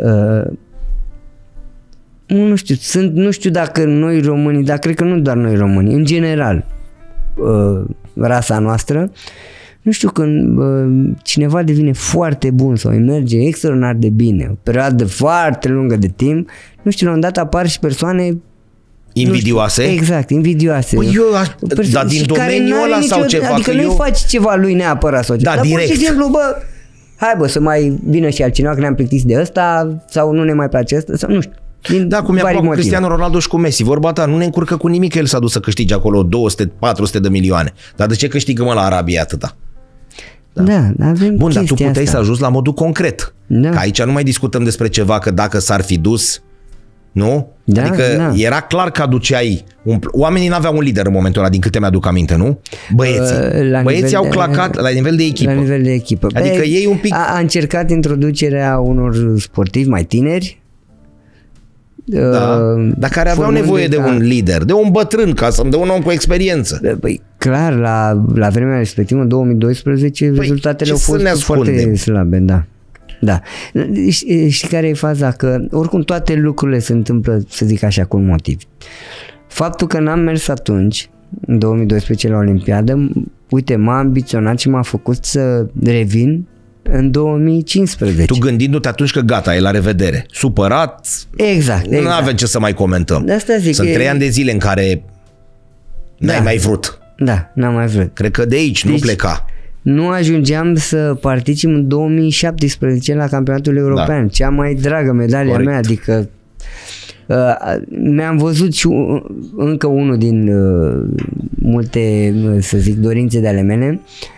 B: Nu știu dacă noi românii, dar cred că nu doar noi românii, în general, rasa noastră, nu știu, când cineva devine foarte bun sau îi merge extraordinar de bine, o perioadă foarte lungă de timp, nu știu, la un dat apar și persoane
A: invidioase?
B: Exact, invidioase.
A: Dar din domeniul ăla sau ceva?
B: Adică nu-i faci ceva lui neapărat sau ceva.
A: Da, direct.
B: Pur și simplu, hai să mai vină și altcineva că ne-am plictisit de ăsta sau nu ne mai place ăsta sau nu știu.
A: Da, cum i-a cu Cristiano Ronaldo și cu Messi. Vorba ta, nu ne încurcă cu nimic că el s-a dus să câștige acolo 200-400 de milioane. Dar de ce câștigă la Arabia atâta?
B: Da, avem.
A: Bun, dar tu puteai să ajungi la modul concret.
B: Da.
A: Că aici nu mai discutăm despre ceva că dacă s-ar fi dus, Nu?
B: Da,
A: Adică era clar că aduceai... Oamenii n-aveau un lider în momentul ăla, din câte mi-aduc aminte, nu? Băieții au clacat la nivel de echipă.
B: La nivel de echipă.
A: Adică ei un pic...
B: A încercat introducerea unor sportivi mai tineri.
A: Dar care aveau nevoie de un lider, de un bătrân, de un om cu experiență.
B: Păi, clar, la vremea respectivă, în 2012, rezultatele au fost foarte slabe, da. Da. Știi care e faza? Că oricum toate lucrurile se întâmplă, să zic așa, cu un motiv. Faptul că n-am mers atunci, în 2012 la Olimpiadă, uite, m-a ambiționat și m-a făcut să revin în 2015.
A: Tu gândindu-te atunci că gata, e la revedere. Supărat?
B: Exact.
A: Nu avem ce să mai comentăm.
B: De asta zic.
A: Sunt 3 ani de zile în care n-ai mai vrut.
B: Da, n-am mai vrut.
A: Cred că de aici nu pleca.
B: Nu ajungeam să particip în 2017 la campionatul european. Cea mai dragă medalia mea, adică mi-am văzut și încă unul din multe, să zic, dorințe de ale mele,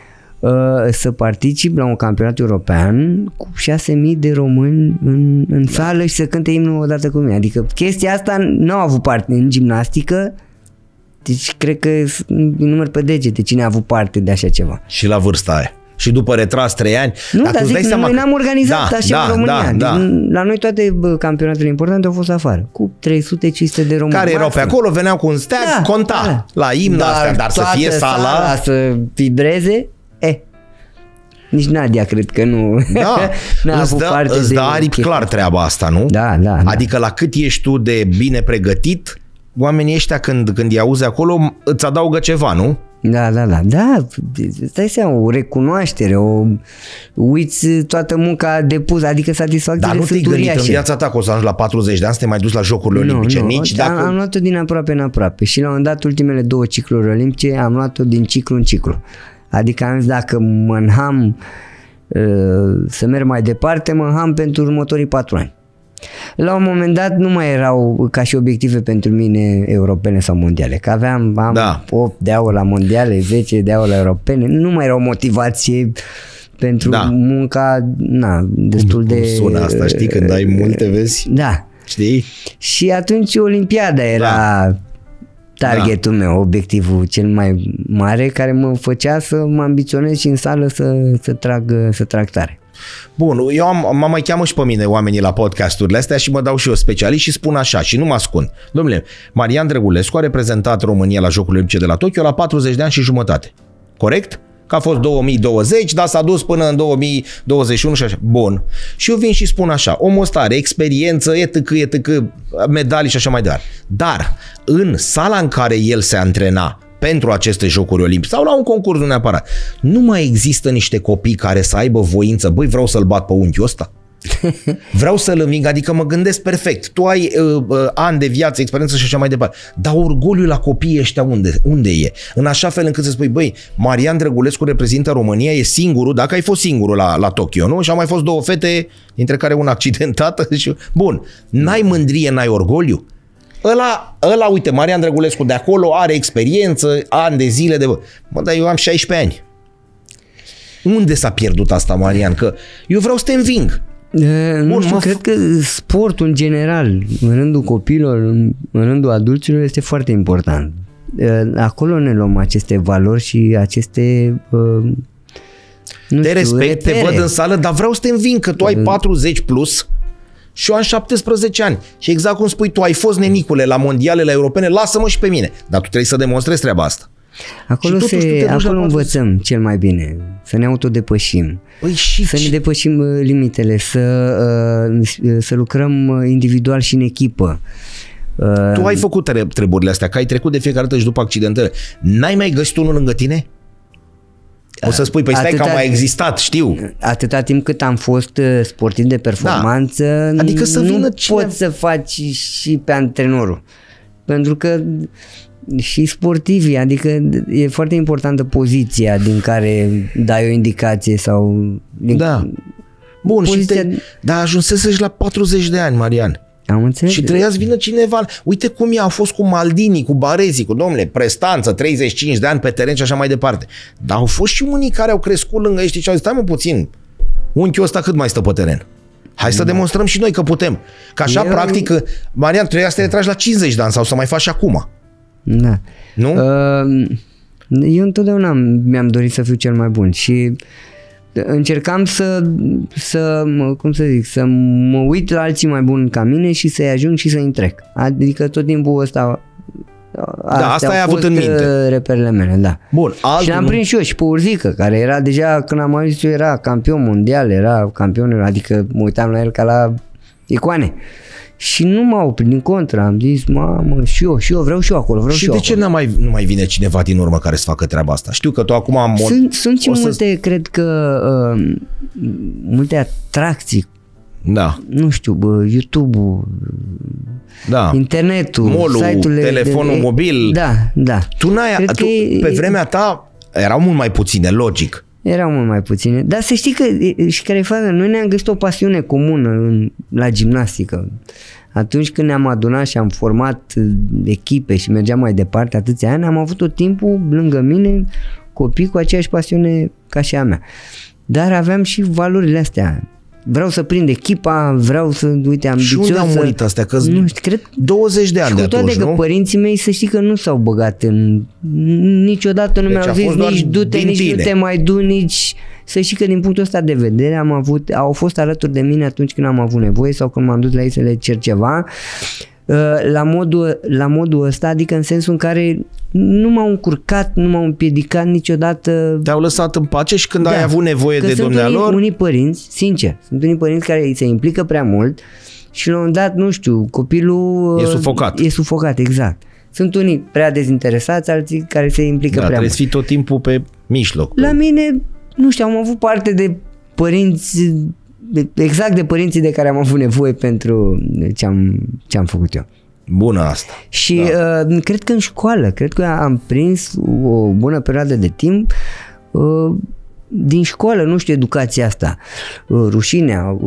B: să particip la un campionat european cu 6.000 de români în sală și să cânte imnul odată cu mine. Adică chestia asta n-au avut parte în gimnastică. Deci cred că număr pe degete cine a avut parte de așa ceva.
A: Și la vârsta aia. Și după retras 3 ani.
B: Nu, dar zic, noi n-am organizat așa în România. La noi toate campionatele importante au fost afară. Cu 300-500 de români.
A: Care erau pe acolo, veneau cu un steag, conta. La imn astea, dar să fie sala
B: să vibreze, nici Nadia cred că nu.
A: Da, îți dă aripi clar treaba asta, nu?
B: Da.
A: Adică la cât ești tu de bine pregătit, oamenii ăștia când îi auzi acolo îți adaugă ceva, nu?
B: Da, stai seama, o recunoaștere, uiți toată munca depusă, adică satisfacțiile sunt uriașe. Dar nu te-ai gândit în viața
A: ta că o să ajungi la 40 de ani să te mai duci la Jocurile Olimpice? Nici dacă...
B: Am luat-o din aproape în aproape și la un dat ultimele 2 cicluri olimpice am luat-o din ciclu în ciclu. Adică am zis dacă mă înham să merg mai departe, mă înham pentru următorii 4 ani. La un moment dat nu mai erau ca și obiective pentru mine europene sau mondiale, că am 8 de aur la mondiale, 10 de aur la europene, nu mai era o motivație pentru munca destul de...
A: sună asta, știi, când ai multe, vezi?
B: Da.
A: Știi?
B: Și atunci Olimpiada era targetul meu, obiectivul cel mai mare, care mă făcea să mă ambiționez și în sală să trag tare.
A: Bun, eu mă mai cheamă și pe mine oamenii la podcasturile astea și mă dau și eu specialist și spun așa și nu mă ascund. Dom'le, Marian Drăgulescu a reprezentat România la Jocurile Olimpice de la Tokyo la 40 de ani și jumătate. Corect? Că a fost 2020, dar s-a dus până în 2021 și așa. Bun. Și eu vin și spun așa, omul ăsta are experiență, etc., medalii și așa mai departe. Dar în sala în care el se antrena pentru aceste Jocuri Olimpice sau la un concurs, nu neapărat, nu mai există niște copii care să aibă voință, băi, vreau să-l bat pe unchiul ăsta? Vreau să-l înving, adică mă gândesc perfect. Tu ai ani de viață, experiență și așa mai departe. Dar orgoliul la copiii ăștia unde e? În așa fel încât să spui, băi, Marian Drăgulescu reprezintă România, e singurul, dacă ai fost singurul la Tokyo, nu? Și au mai fost 2 fete, dintre care una accidentată. Și... Bun, n-ai mândrie, n-ai orgoliu? Ăla, uite, Marian Drăgulescu de acolo are experiență, ani de zile de... Mă, dar eu am 16 ani. Unde s-a pierdut asta, Marian? Că eu vreau să te înving.
B: Nu știu, cred că sportul în general, în rândul copiilor, în rândul adulților, este foarte important. Acolo ne luăm aceste valori și aceste
A: respect, repere. Te văd în sală, dar vreau să te înving, că tu ai 40 plus și eu am 17 ani. Și exact cum spui, tu ai fost nenicule la mondialele europene, lasă-mă și pe mine. Dar tu trebuie să demonstrezi treaba asta.
B: Acolo învățăm cel mai bine, să ne autodepășim, să ne depășim limitele, să lucrăm individual și în echipă.
A: Tu ai făcut treburile astea, că ai trecut de fiecare dată și după accidentări. N-ai mai găsit unul lângă tine? O să spui, păi stai că am mai existat, știu.
B: Atâta timp cât am fost sportiv de performanță,
A: adică să vină
B: poți să faci și pe antrenorul. Pentru că și sportivii, adică e foarte importantă poziția din care dai o indicație sau...
A: Bun, poziția... dar ajunsese la 40 de ani, Marian.
B: Am înțeles.
A: Și trebuia să vină cineva. Uite cum a fost cu Maldini, cu Baresi, cu domnule, prestanță, 35 de ani pe teren și așa mai departe. Dar au fost și unii care au crescut lângă ei și au zis, stai mă puțin, unchiul ăsta cât mai stă pe teren? Hai să demonstrăm și noi că putem. Că așa, practic, Marian, trebuia să te retragi la 50 de ani sau să mai faci acum.
B: Da.
A: Nu?
B: Eu întotdeauna mi-am dorit să fiu cel mai bun și încercam să mă uit la alții mai buni ca mine și să-i ajung și să-i întrec. Adică tot timpul ăsta
A: asta ai avut în minte.
B: Reperele mele, da.
A: Bun.
B: Și l-am prins și eu și pe Urzică, care era deja, când am ajuns eu, era campion mondial, era campion, adică mă uitam la el ca la icoane. Și nu m-au oprit, din contră, am zis, mamă, și eu vreau și eu acolo,
A: Și de ce nu mai vine cineva din urmă care să facă treaba asta? Știu că tu acum...
B: Sunt și multe, cred că, multe atracții.
A: Da.
B: Nu știu, YouTube-ul,
A: da.
B: Internetul,
A: mall-ul,
B: site-urile,
A: telefonul mobil.
B: Da.
A: Tu pe vremea ta erau mult mai puține, logic.
B: Erau mult mai puține. Dar să știi că, și care e faza, noi ne-am găsit o pasiune comună la gimnastică. Atunci când ne-am adunat și am format echipe și mergeam mai departe atâția ani, am avut tot timpul lângă mine copii cu aceeași pasiune ca și a mea. Dar aveam și valorile astea. Vreau să prind echipa, vreau să, uite, ambițios.
A: Și unde au murit astea? Că
B: nu știu, cred
A: 20 de ani de atunci,
B: nu? Că părinții mei, să știi că nu s-au băgat în... Niciodată nu mi-au zis nici du-te, nici nu te mai du, nici... Să știi că din punctul ăsta de vedere au fost alături de mine atunci când am avut nevoie sau când m-am dus la ei să le cer ceva. La modul ăsta, adică în sensul în care nu m-au încurcat, nu m-au împiedicat niciodată.
A: Te-au lăsat în pace și când ai avut nevoie de dumnealor?
B: Sunt unii părinți, sincer, sunt unii părinți care se implică prea mult și la un moment dat, nu știu, copilul
A: e
B: sufocat, exact. Sunt unii prea dezinteresați, alții care se implică prea mult.
A: Trebuie să fii tot timpul pe mijloc.
B: La mine, nu știu, am avut parte de părinți, exact de părinții de care am avut nevoie pentru ce am făcut eu.
A: Bună asta.
B: Și cred că în școală, cred că am prins o bună perioadă de timp din școală, nu știu, educația asta, rușinea,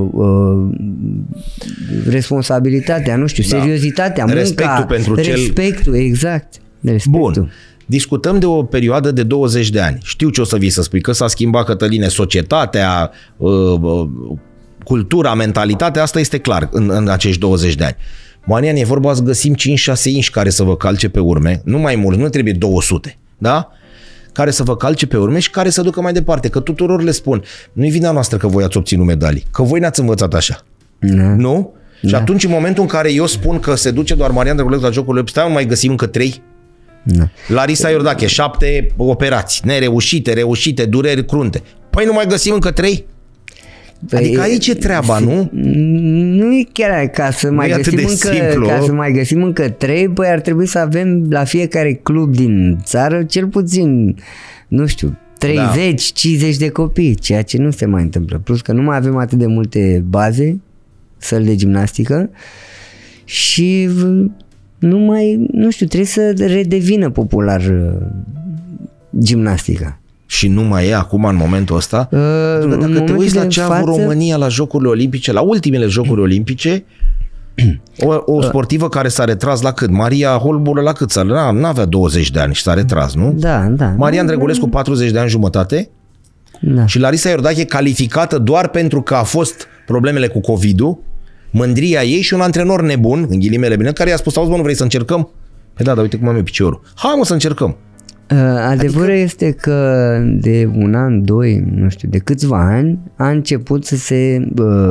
B: responsabilitatea, nu știu, seriozitatea, munca,
A: respectul pentru
B: respectul, exact. Respectul.
A: Bun. Discutăm de o perioadă de 20 de ani. Știu ce o să vii să spui, că s-a schimbat, Cătăline, societatea, cultura, mentalitatea, asta este clar în acești 20 de ani. Marian, e vorba să găsim 5-6 inși care să vă calce pe urme, nu mai mult, nu trebuie 200, da? Care să vă calce pe urme și care să ducă mai departe, că tuturor le spun, nu-i vina noastră că voi ați obținut medalii, că voi ne-ați învățat așa, nu? Și atunci, în momentul în care eu spun că se duce doar Marian Drăgulescu la Jocurile Olimpice, stai, mai găsim încă 3? Larisa Iordache, 7 operații, nereușite, dureri crunte. Păi nu mai găsim încă 3? Adică aici e treaba, nu?
B: Nu e chiar ca să mai găsim încă 3, păi ar trebui să avem la fiecare club din țară cel puțin, nu știu, 30-50 de copii, ceea ce nu se mai întâmplă. Plus că nu mai avem atât de multe baze, săli de gimnastică și nu știu, trebuie să redevină popular gimnastica.
A: Și nu mai e acum în momentul ăsta? Dacă te uiți la ce a avut România la Jocurile Olimpice, la ultimele Jocuri Olimpice, o sportivă care s-a retras la cât? Maria Holbură la cât? N-avea 20 de ani și s-a retras, nu?
B: Da.
A: Marian Drăgulescu 40 de ani jumătate? Da. Și Larisa Iordache calificată doar pentru că a fost problemele cu COVID-ul, mândria ei și un antrenor nebun, în ghilimele bine, care i-a spus, auzi, mă, nu vrei să încercăm? Păi da, uite cum am eu piciorul. Hai, mă, să încercăm.
B: Adevărul este că de un an, 2, nu știu, de câțiva ani a început să se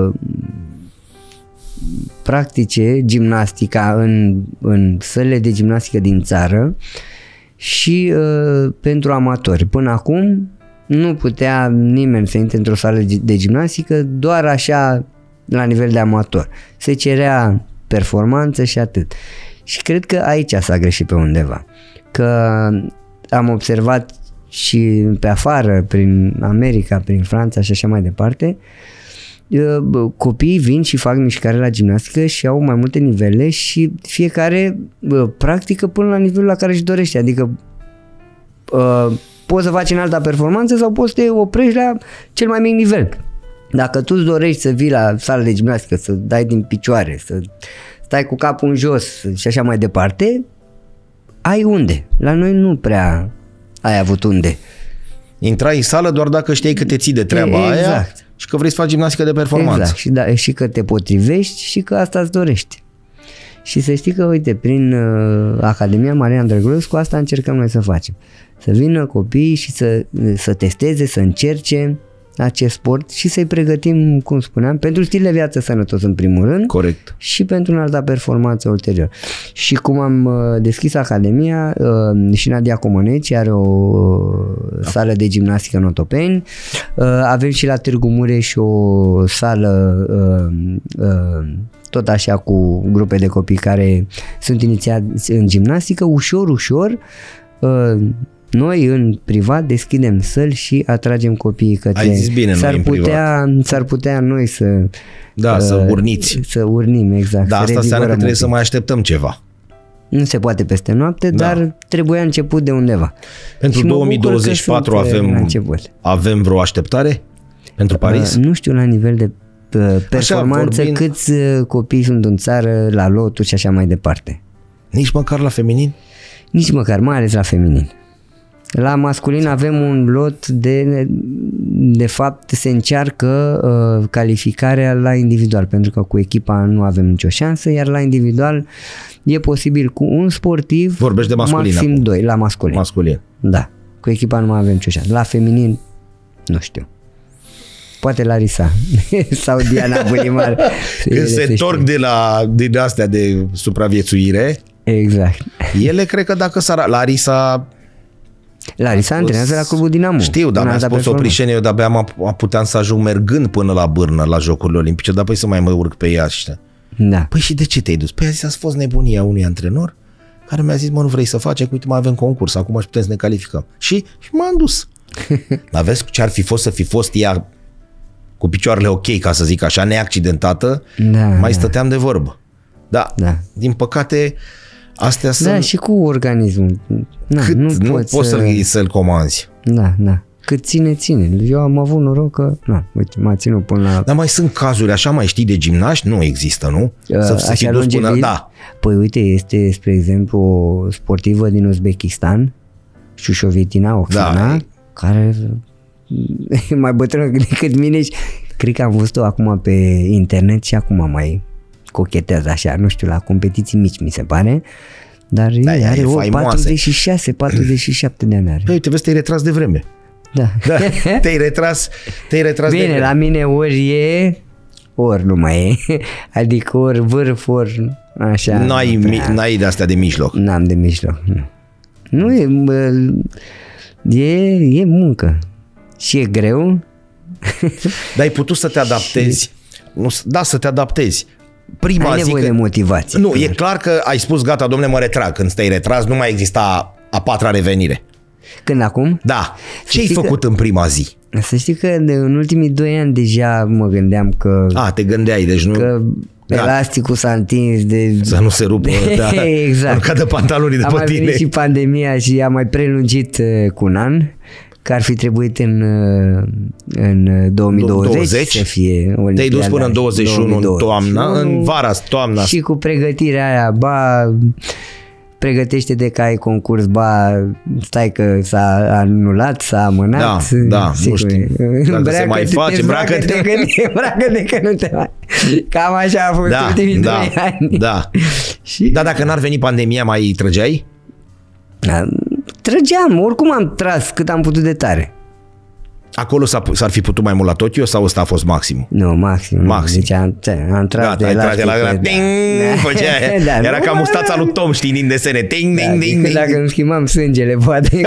B: practice gimnastica în sălile de gimnastică din țară și pentru amatori. Până acum nu putea nimeni să intre într-o sală de gimnastică doar așa la nivel de amator. Se cerea performanță și atât. Și cred că aici s-a greșit pe undeva. Că am observat și pe afară, prin America, prin Franța și așa mai departe, copiii vin și fac mișcare la gimnastică și au mai multe nivele și fiecare practică până la nivelul la care își dorește. Adică poți să faci în alta performanță sau poți să te oprești la cel mai mic nivel. Dacă tu îți dorești să vii la sală de gimnastică, să dai din picioare, să stai cu capul în jos și așa mai departe, ai unde. La noi nu prea ai avut unde.
A: Intrai în sală doar dacă știai că te ții de treaba aia și că vrei să faci gimnastică de performanță.
B: Exact, și că te potrivești și că asta îți dorești. Și să știi că, uite, prin Academia Marian Drăgulescu asta încercăm noi să facem. Să vină copiii și să testeze, să încerce acest sport și să-i pregătim, cum spuneam, pentru stil de viață sănătos în primul rând.
A: Corect.
B: Și pentru un altă performanță ulterior. Și cum am deschis Academia, și Nadia Comăneci are o sală de gimnastică în Otopeni, avem și la Târgu Mureș o sală tot așa cu grupe de copii care sunt inițiați în gimnastică, ușor, noi în privat deschidem săli și atragem copiii către...
A: Ai zis bine,
B: s-ar putea noi să...
A: Da, să urniți.
B: Să urnim, exact.
A: Da, asta înseamnă că trebuie să mai așteptăm ceva.
B: Nu se poate peste noapte, dar trebuia început de undeva.
A: Pentru 2024 avem vreo așteptare pentru Paris?
B: Nu știu la nivel de performanță câți copii sunt în țară, la loturi și așa mai departe.
A: Nici măcar la feminin?
B: Nici măcar, mai ales la feminin. La masculin avem un lot de fapt se încearcă calificarea la individual, pentru că cu echipa nu avem nicio șansă, iar la individual e posibil cu un sportiv.
A: Vorbești de masculin
B: maxim
A: acum.
B: 2, la masculin.
A: Masculin.
B: Da, cu echipa nu mai avem nicio șansă. La feminin, nu știu. Poate Larisa sau Diana Bulimar.
A: Când se întorc din astea de supraviețuire,
B: exact.
A: Ele cred că dacă
B: Larisa antrenează la clubul Dinamo.
A: Știu, dar mi-a spus Oprișenie, eu de-abia puteam să ajung mergând până la Bârnă, la Jocurile Olimpice, dar păi să mai mă urc pe ea ăștia.
B: Da.
A: Păi și de ce te-ai dus? Păi a zis, a fost nebunia unui antrenor care mi-a zis, mă, nu vrei să faci? Uite, mai avem concurs, acum și putem să ne calificăm. Și m-am dus. Dar vezi ce ar fi fost să fi fost ea cu picioarele ok, ca să zic așa, neaccidentată, mai stăteam de vorbă. Da. Din păcate, astea sunt...
B: Da, și cu organismul.
A: Nu poți să-l comanzi.
B: Da. Cât ține. Eu am avut noroc că, uite, m-a ținut până la...
A: Dar mai sunt cazuri, așa mai știi, de gimnaști? Nu există, nu? Să fi dus până... Da.
B: Păi uite, este, spre exemplu, o sportivă din Uzbekistan, Șușovitina Oksana, care e mai bătrână decât mine și cred că am văzut-o acum pe internet și acum mai cochetează așa, nu știu, la competiții mici mi se pare, dar are 46-47 de ani are.
A: Păi uite, vezi, te-ai retras de vreme.
B: Da.
A: Te-ai retras
B: bine,
A: de vreme.
B: la mine ori e, ori nu mai e. Adică ori vârf, ori așa.
A: N-ai de astea de mijloc.
B: N-am de mijloc, nu. Nu e muncă. Și e greu.
A: Dar ai putut să te adaptezi. Să te adaptezi.
B: Ai nevoie de motivație.
A: Nu, e clar că ai spus, gata, dom'le, mă retrag. Când te-ai retras, nu mai exista a patra revenire.
B: Când acum?
A: Da. Ce ai făcut în prima zi?
B: Să știi că în ultimii 2 ani deja mă gândeam că...
A: te gândeai, deci nu...
B: Că elasticul s-a întins de...
A: Să nu se rupă,
B: exact.
A: Nu cadă pantalonii de pe tine.
B: A mai venit și pandemia și a mai prelungit cu un an, că ar fi trebuit în 2020 să fie Olimpiada.
A: Te-ai dus până în 21 în toamna, în vara, toamna.
B: Și cu pregătirea aia, pregătește-te că ai concurs, stai că s-a anulat, s-a amânat.
A: Da, nu știu. Dacă se mai face,
B: îmbracă-te că nu te mai... Cam așa a fost ultimii 2 ani.
A: Da. Dar dacă n-ar veni pandemia, mai trăgeai?
B: Trăgeam, oricum am tras cât am putut de tare.
A: Acolo s-ar fi putut mai mult la Tokyo sau ăsta a fost maxim?
B: Nu, maxim. Deci am tras de elastic.
A: Era ca mustața lui Tom, știi, din desene. Ting, ding, ding, ding.
B: Dacă îmi schimbam sângele, poate.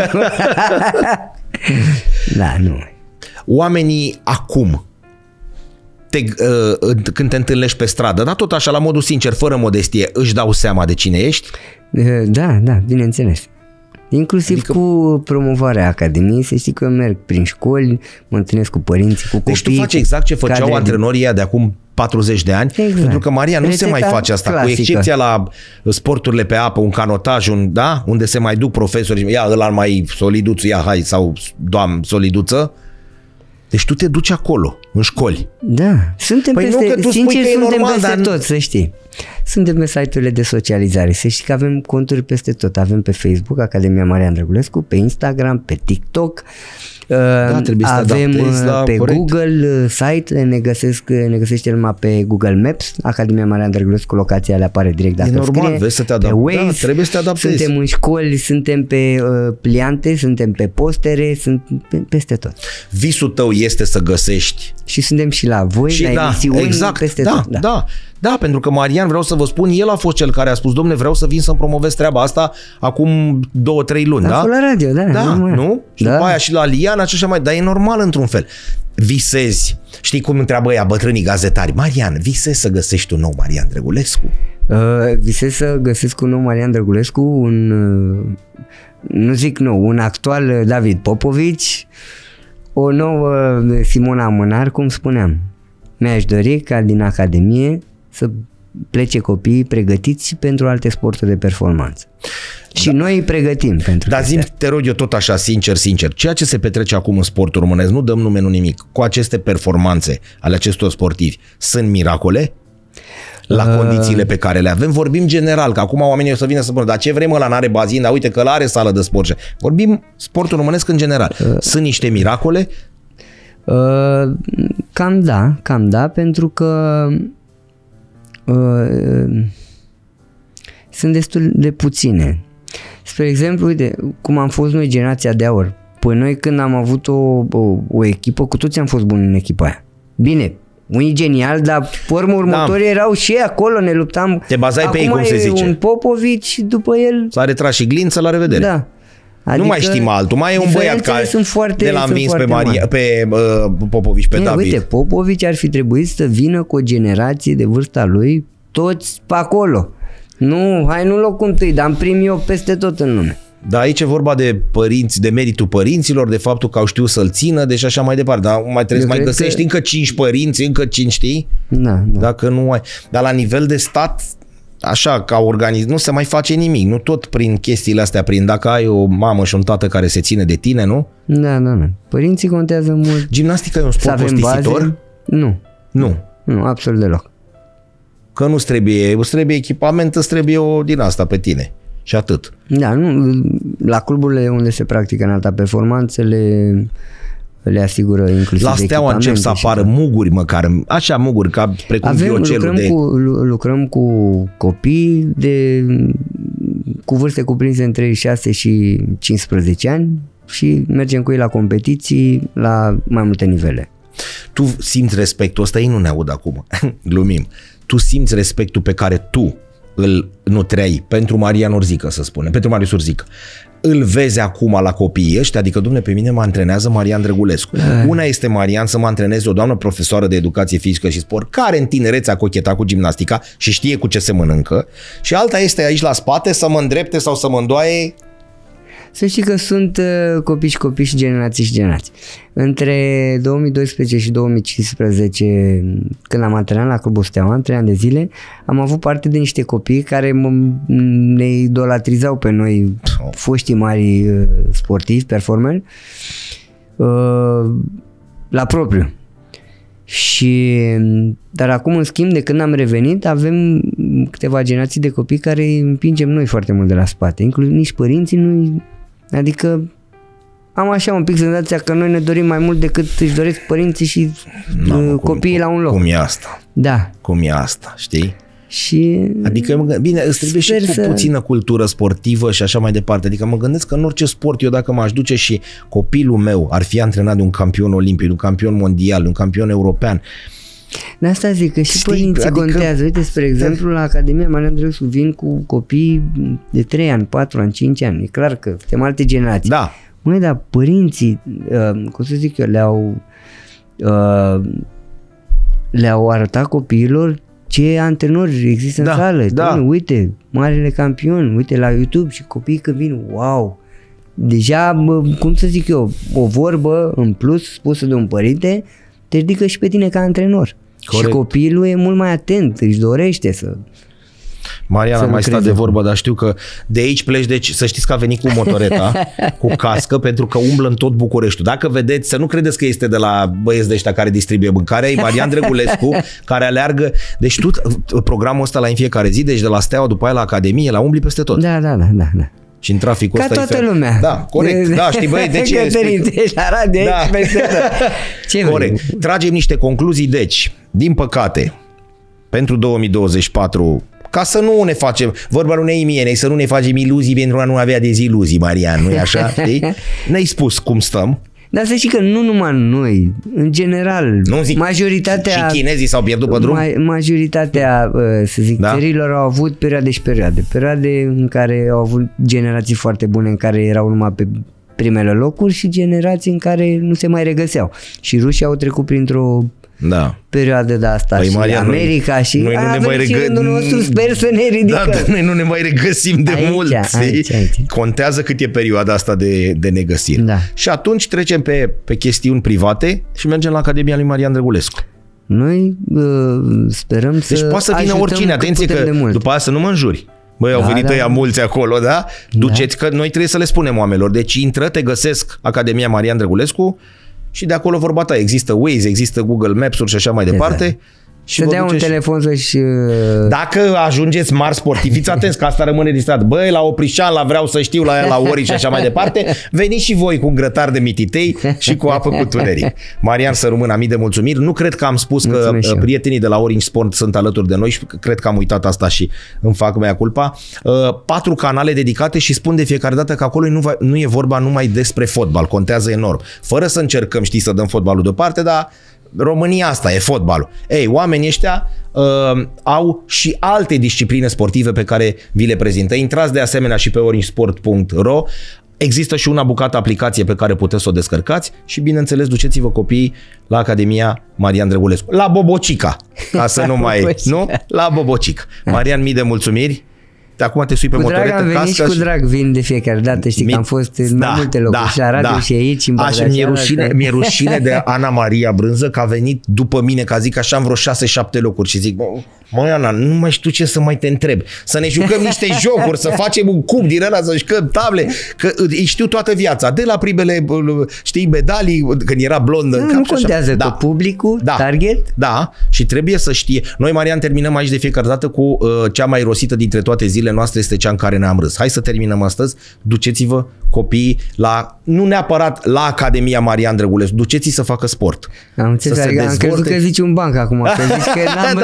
B: Da, nu.
A: Oamenii acum, când te întâlnești pe stradă, dar tot așa, la modul sincer, fără modestie, își dau seama de cine ești?
B: Da, bineînțeles. Inclusiv cu promovarea Academiei, să știi că eu merg prin școli, mă întâlnesc cu părinții, cu copii.
A: Deci tu faci exact ce făceau antrenorii ăia de acum 40 de ani, pentru că, Maria, nu se mai face asta, clasică. Cu excepția la sporturile pe apă, un canotaj, unde se mai duc profesori, ăla mai soliduțu, hai, sau soliduță. Deci tu te duci acolo, în școli.
B: Da, suntem peste tot, să știi. Suntem pe site-urile de socializare, să știi că avem conturi peste tot. Avem pe Facebook, Academia Marian Drăgulescu, pe Instagram, pe TikTok,
A: trebuie să te
B: avem
A: adaptezi la
B: pe
A: corect.
B: Google site, ne găsește numai pe Google Maps, Academia Marian Drăgulescu, locația le apare direct dacă
A: normal,
B: scrie.
A: vezi să te
B: Pe
A: adaptezi.
B: Waze,
A: Da, trebuie să te adaptezi.
B: Suntem în școli, suntem pe pliante, suntem pe postere, peste tot.
A: Visul tău este să găsești.
B: Și suntem și la voi,
A: Și
B: la emisiuni,
A: exact,
B: peste
A: da,
B: tot.
A: Da, pentru că Marian, vreau să vă spun, el a fost cel care a spus, domne, vreau să vin să-mi promovez treaba asta acum 2-3 luni,
B: A
A: da?
B: fost la radio, da.
A: Da,
B: normal.
A: nu? Și după aia și la Liana și așa mai, dar e normal într-un fel. Visezi, știi cum întreabă ea bătrânii gazetari, Marian, visezi să găsești un nou Marian Drăgulescu?
B: Visez să găsesc un nou Marian Drăgulescu, un actual David Popovici, o nouă Simona Amânar, cum spuneam. Mi-aș dori ca din Academie să plece copiii pregătiți pentru alte sporturi de performanță. Și noi îi pregătim pentru
A: Dar zi-mi, te rog eu tot așa, sincer, ceea ce se petrece acum în sportul românesc, nu dăm nume, nu nimic, cu aceste performanțe ale acestor sportivi, sunt miracole? La condițiile pe care le avem, vorbim general, că acum oamenii o să vină să spună, dar ce vrem, ăla n-are bazin, dar uite că ăla are sală de sport. Vorbim sportul românesc în general. Sunt niște miracole?
B: Cam da, pentru că sunt destul de puține. Spre exemplu, uite, cum am fost noi generația de aur. Păi noi când am avut o echipă, cu toți am fost buni în echipa aia. Bine, unii genial, dar pe urmă următorii erau și ei acolo, ne luptam.
A: Te bazai
B: acum
A: pe ei, cum se zice.
B: un Popovici, după el...
A: S-a retras și Glință, la revedere.
B: Da.
A: Adică nu mai știm altul, mai e un băiat care de l-a învins pe Popovici, pe David.
B: Uite, Popovici ar fi trebuit să vină cu o generație de vârsta lui, toți pe acolo. Nu, hai nu locul întâi, dar în primii eu peste tot în lume.
A: Dar aici e vorba de părinți, de meritul părinților, de faptul că au știut să-l țină, deci așa mai departe. Dar mai trebuie să mai găsești încă 5 părinți, încă 5, știi?
B: Da.
A: Dacă nu ai. Dar la nivel de stat, așa, ca organism, nu se mai face nimic. Nu tot prin chestiile astea, prin dacă ai o mamă și un tată care se ține de tine, nu?
B: Da. Părinții contează mult.
A: Gimnastica e un sport costisitor?
B: Nu, absolut deloc.
A: Că nu-ți trebuie echipament, îți trebuie o din asta pe tine. Și atât.
B: Da, nu, la cluburile unde se practică înalta performanță le asigură inclusiv
A: la Steaua încep să apară muguri măcar, așa muguri ca precum viocelul
B: lucrăm cu copii cu vârste cuprinse între 6 și 15 ani și mergem cu ei la competiții la mai multe nivele.
A: Tu simți respectul ăsta, ei nu ne aud acum, glumim. Tu simți respectul pe care tu îl nutrei pentru Marian Urzică, să spunem, pentru Marius Urzică. Îl vezi acum la copiii ăștia, adică, dom'le, pe mine mă antrenează Marian Drăgulescu. Una este, Marian, să mă antreneze o doamnă profesoară de educație fizică și sport, care în tinerețe a cochetat cu gimnastica și știe cu ce se mănâncă, și alta este aici la spate să mă îndrepte sau să mă îndoaie.
B: Să știi că sunt copii și generații. Între 2012 și 2015, când am antrenat la Clubul Steaua, 3 ani de zile, am avut parte de niște copii care ne idolatrizau pe noi, foștii mari sportivi, performeri, la propriu. Dar acum, în schimb, de când am revenit, avem câteva generații de copii care îi împingem noi foarte mult de la spate, inclusiv nici părinții nu. Adică am așa un pic senzația că noi ne dorim mai mult decât își doresc părinții și copiii la un loc.
A: Cum e asta?
B: Da.
A: Cum e asta, știi?
B: Și
A: adică, bine, îți trebuie și cu puțină cultură sportivă și așa mai departe. Adică mă gândesc că în orice sport, eu dacă m-aș duce și copilul meu ar fi antrenat de un campion olimpic, de un campion mondial, de un campion european.
B: De asta zic că și părinții contează. Uite, spre exemplu, la Academia Marian Drăgulescu vin cu copii de 3 ani, 4 ani, 5 ani. E clar că suntem alte generații.
A: Da.
B: Măi, dar părinții, cum să zic eu, le-au arătat copiilor ce antrenori există în sală.
A: Da.
B: Uite, marele campion, uite la YouTube, și copiii când vin, wow! Deja, cum să zic eu, o vorbă în plus spusă de un părinte te ridică și pe tine ca antrenor. Corect. Și copilul e mult mai atent, își dorește să...
A: Mariana mai stat de vorbă, dar știu că de aici pleci, deci să știți că a venit cu motoreta, cu cască, pentru că umblă în tot Bucureștiul. Dacă vedeți, să nu credeți că este de la băieți de ăștia care distribuie mâncarea, e Marian Drăgulescu, care aleargă. Deci tu programul ăsta la în fiecare zi, deci de la Steaua, după aia la Academie, la umbli peste tot.
B: Da.
A: Și în traficul ăsta...
B: Ca toată lumea.
A: Da, corect. Da, știi, băi, de ce...
B: Cătălin, la radio,
A: da.
B: Ce
A: corect.
B: vrei?
A: Tragem niște concluzii, deci, din păcate, pentru 2024... Ca să nu ne facem, vorba lui Neimienei, să nu ne facem iluzii pentru a nu avea deziluzii, Marian, nu-i așa? Știi? Ne-ai spus cum stăm.
B: Dar să știi că nu numai noi, în general,
A: Nu zic,
B: majoritatea...
A: și chinezii s-au pierdut pe drum?
B: Majoritatea, să zic, țărilor au avut perioade și perioade. Perioade în care au avut generații foarte bune, în care erau numai pe primele locuri și generații în care nu se mai regăseau. Și rușii au trecut printr-o perioadă de asta, păi, și Maria, America și
A: noi nu ne mai
B: nostru, sper să ne ridicăm.
A: Da, noi nu ne mai regăsim de mult.
B: Aici.
A: Contează cât e perioada asta de negăsire.
B: Da.
A: Și atunci trecem pe chestiuni private și mergem la Academia lui Marian Drăgulescu.
B: Noi sperăm să
A: poate să vină oricine, atenție că după aia să nu mă înjuri. Băi, au venit ăia mulți acolo, da? Duceți că noi trebuie să le spunem oamenilor. Deci intră, te găsesc Academia Marian Drăgulescu și de acolo vorba ta. Există Waze, există Google Maps-uri și așa mai departe. Și
B: să dea un telefon să-și...
A: Dacă ajungeți mari sportivi, fiți atenți că asta rămâne distrat. Băi, la Oprișan, la Vreau să știu, la Ori și așa mai departe, veniți și voi cu un grătar de mititei și cu apă cu tuneric. Marian, să rămână, mii de mulțumiri. Nu cred că am spus că prietenii de la Orange Sport sunt alături de noi și cred că am uitat asta și îmi fac mea culpa. 4 canale dedicate și spun de fiecare dată că acolo nu e vorba numai despre fotbal, contează enorm. Fără să încercăm, știi, să dăm fotbalul deoparte, dar România asta e fotbalul. Ei, oamenii ăștia au și alte discipline sportive pe care vi le prezintă. Intrați de asemenea și pe oringesport.ro. Există și una bucată aplicație pe care puteți să o descărcați și bineînțeles duceți-vă copiii la Academia Marian Drăgulescu. La Bobocica, ca să nu mai... nu? La Bobocica. Marian, mii de mulțumiri. Acum te sui pe motoretă.
B: Cu drag am venit și cu drag vin de fiecare dată. Știi că am fost în mai multe locuri și la radio și aici.
A: Mi-e rușine de Ana Maria Brânză că a venit după mine, că zic așa am vreo 6-7 locuri și zic, măi Ana, nu mai știu ce să mai te întreb. Să ne jucăm niște jocuri, să facem un cub din ăla, să jucăm table, că îi știu toată viața. De la primele, știi, medalii, când era blondă.
B: Nu contează că publicul, target.
A: Da, și trebuie să știe. Noi, Marian, terminăm aici de fiecare dată cu cea mai rosită dintre toate zilele noastre, este cea în care ne-am râs. Hai să terminăm astăzi. Duceți-vă copiii nu neapărat la Academia Marian Drăgulescu, duceți-i să facă sport.
B: Am înțeles, am crezut că zici un banc acum, că zici că n-am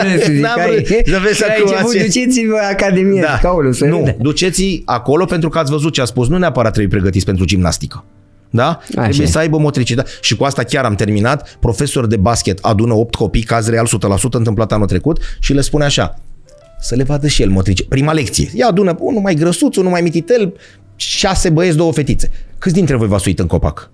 B: râs. Duceți-vă Academia.
A: Nu, duceți-i acolo pentru că ați văzut ce a spus. Nu neapărat trebuie pregătiți pentru gimnastică. Da? Trebuie să aibă motricitate. Și cu asta chiar am terminat. Profesor de basket adună 8 copii, caz real 100% întâmplat anul trecut și le spune așa: să le vadă și el motrice. Prima lecție. Ia adună unul mai grăsuț, unul mai mititel, 6 băieți, 2 fetițe. Câți dintre voi v-ați uitat în copac?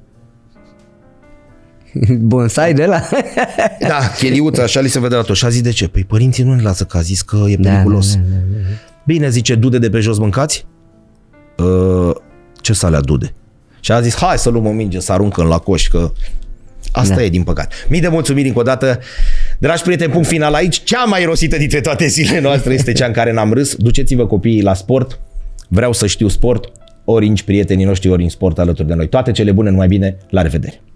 B: Bonsai de ăla?
A: Da, cheliuță, așa li se vede la tot. Și a zis de ce? Păi părinții nu ne lasă, că a zis că e periculos. Da. Bine, zice, dude de pe jos mâncați? Ce să alea dude? Și a zis, hai să luăm o minge, să aruncăm la coș, că asta e, din păcate. Mii de mulțumiri încă o dată. Dragi prieteni, punct final aici. Cea mai rosită dintre toate zilele noastre este cea în care n-am râs. Duceți-vă copiii la sport. Vreau să știu sport. Orange, prietenii noștri Orange Sport alături de noi. Toate cele bune, numai bine. La revedere!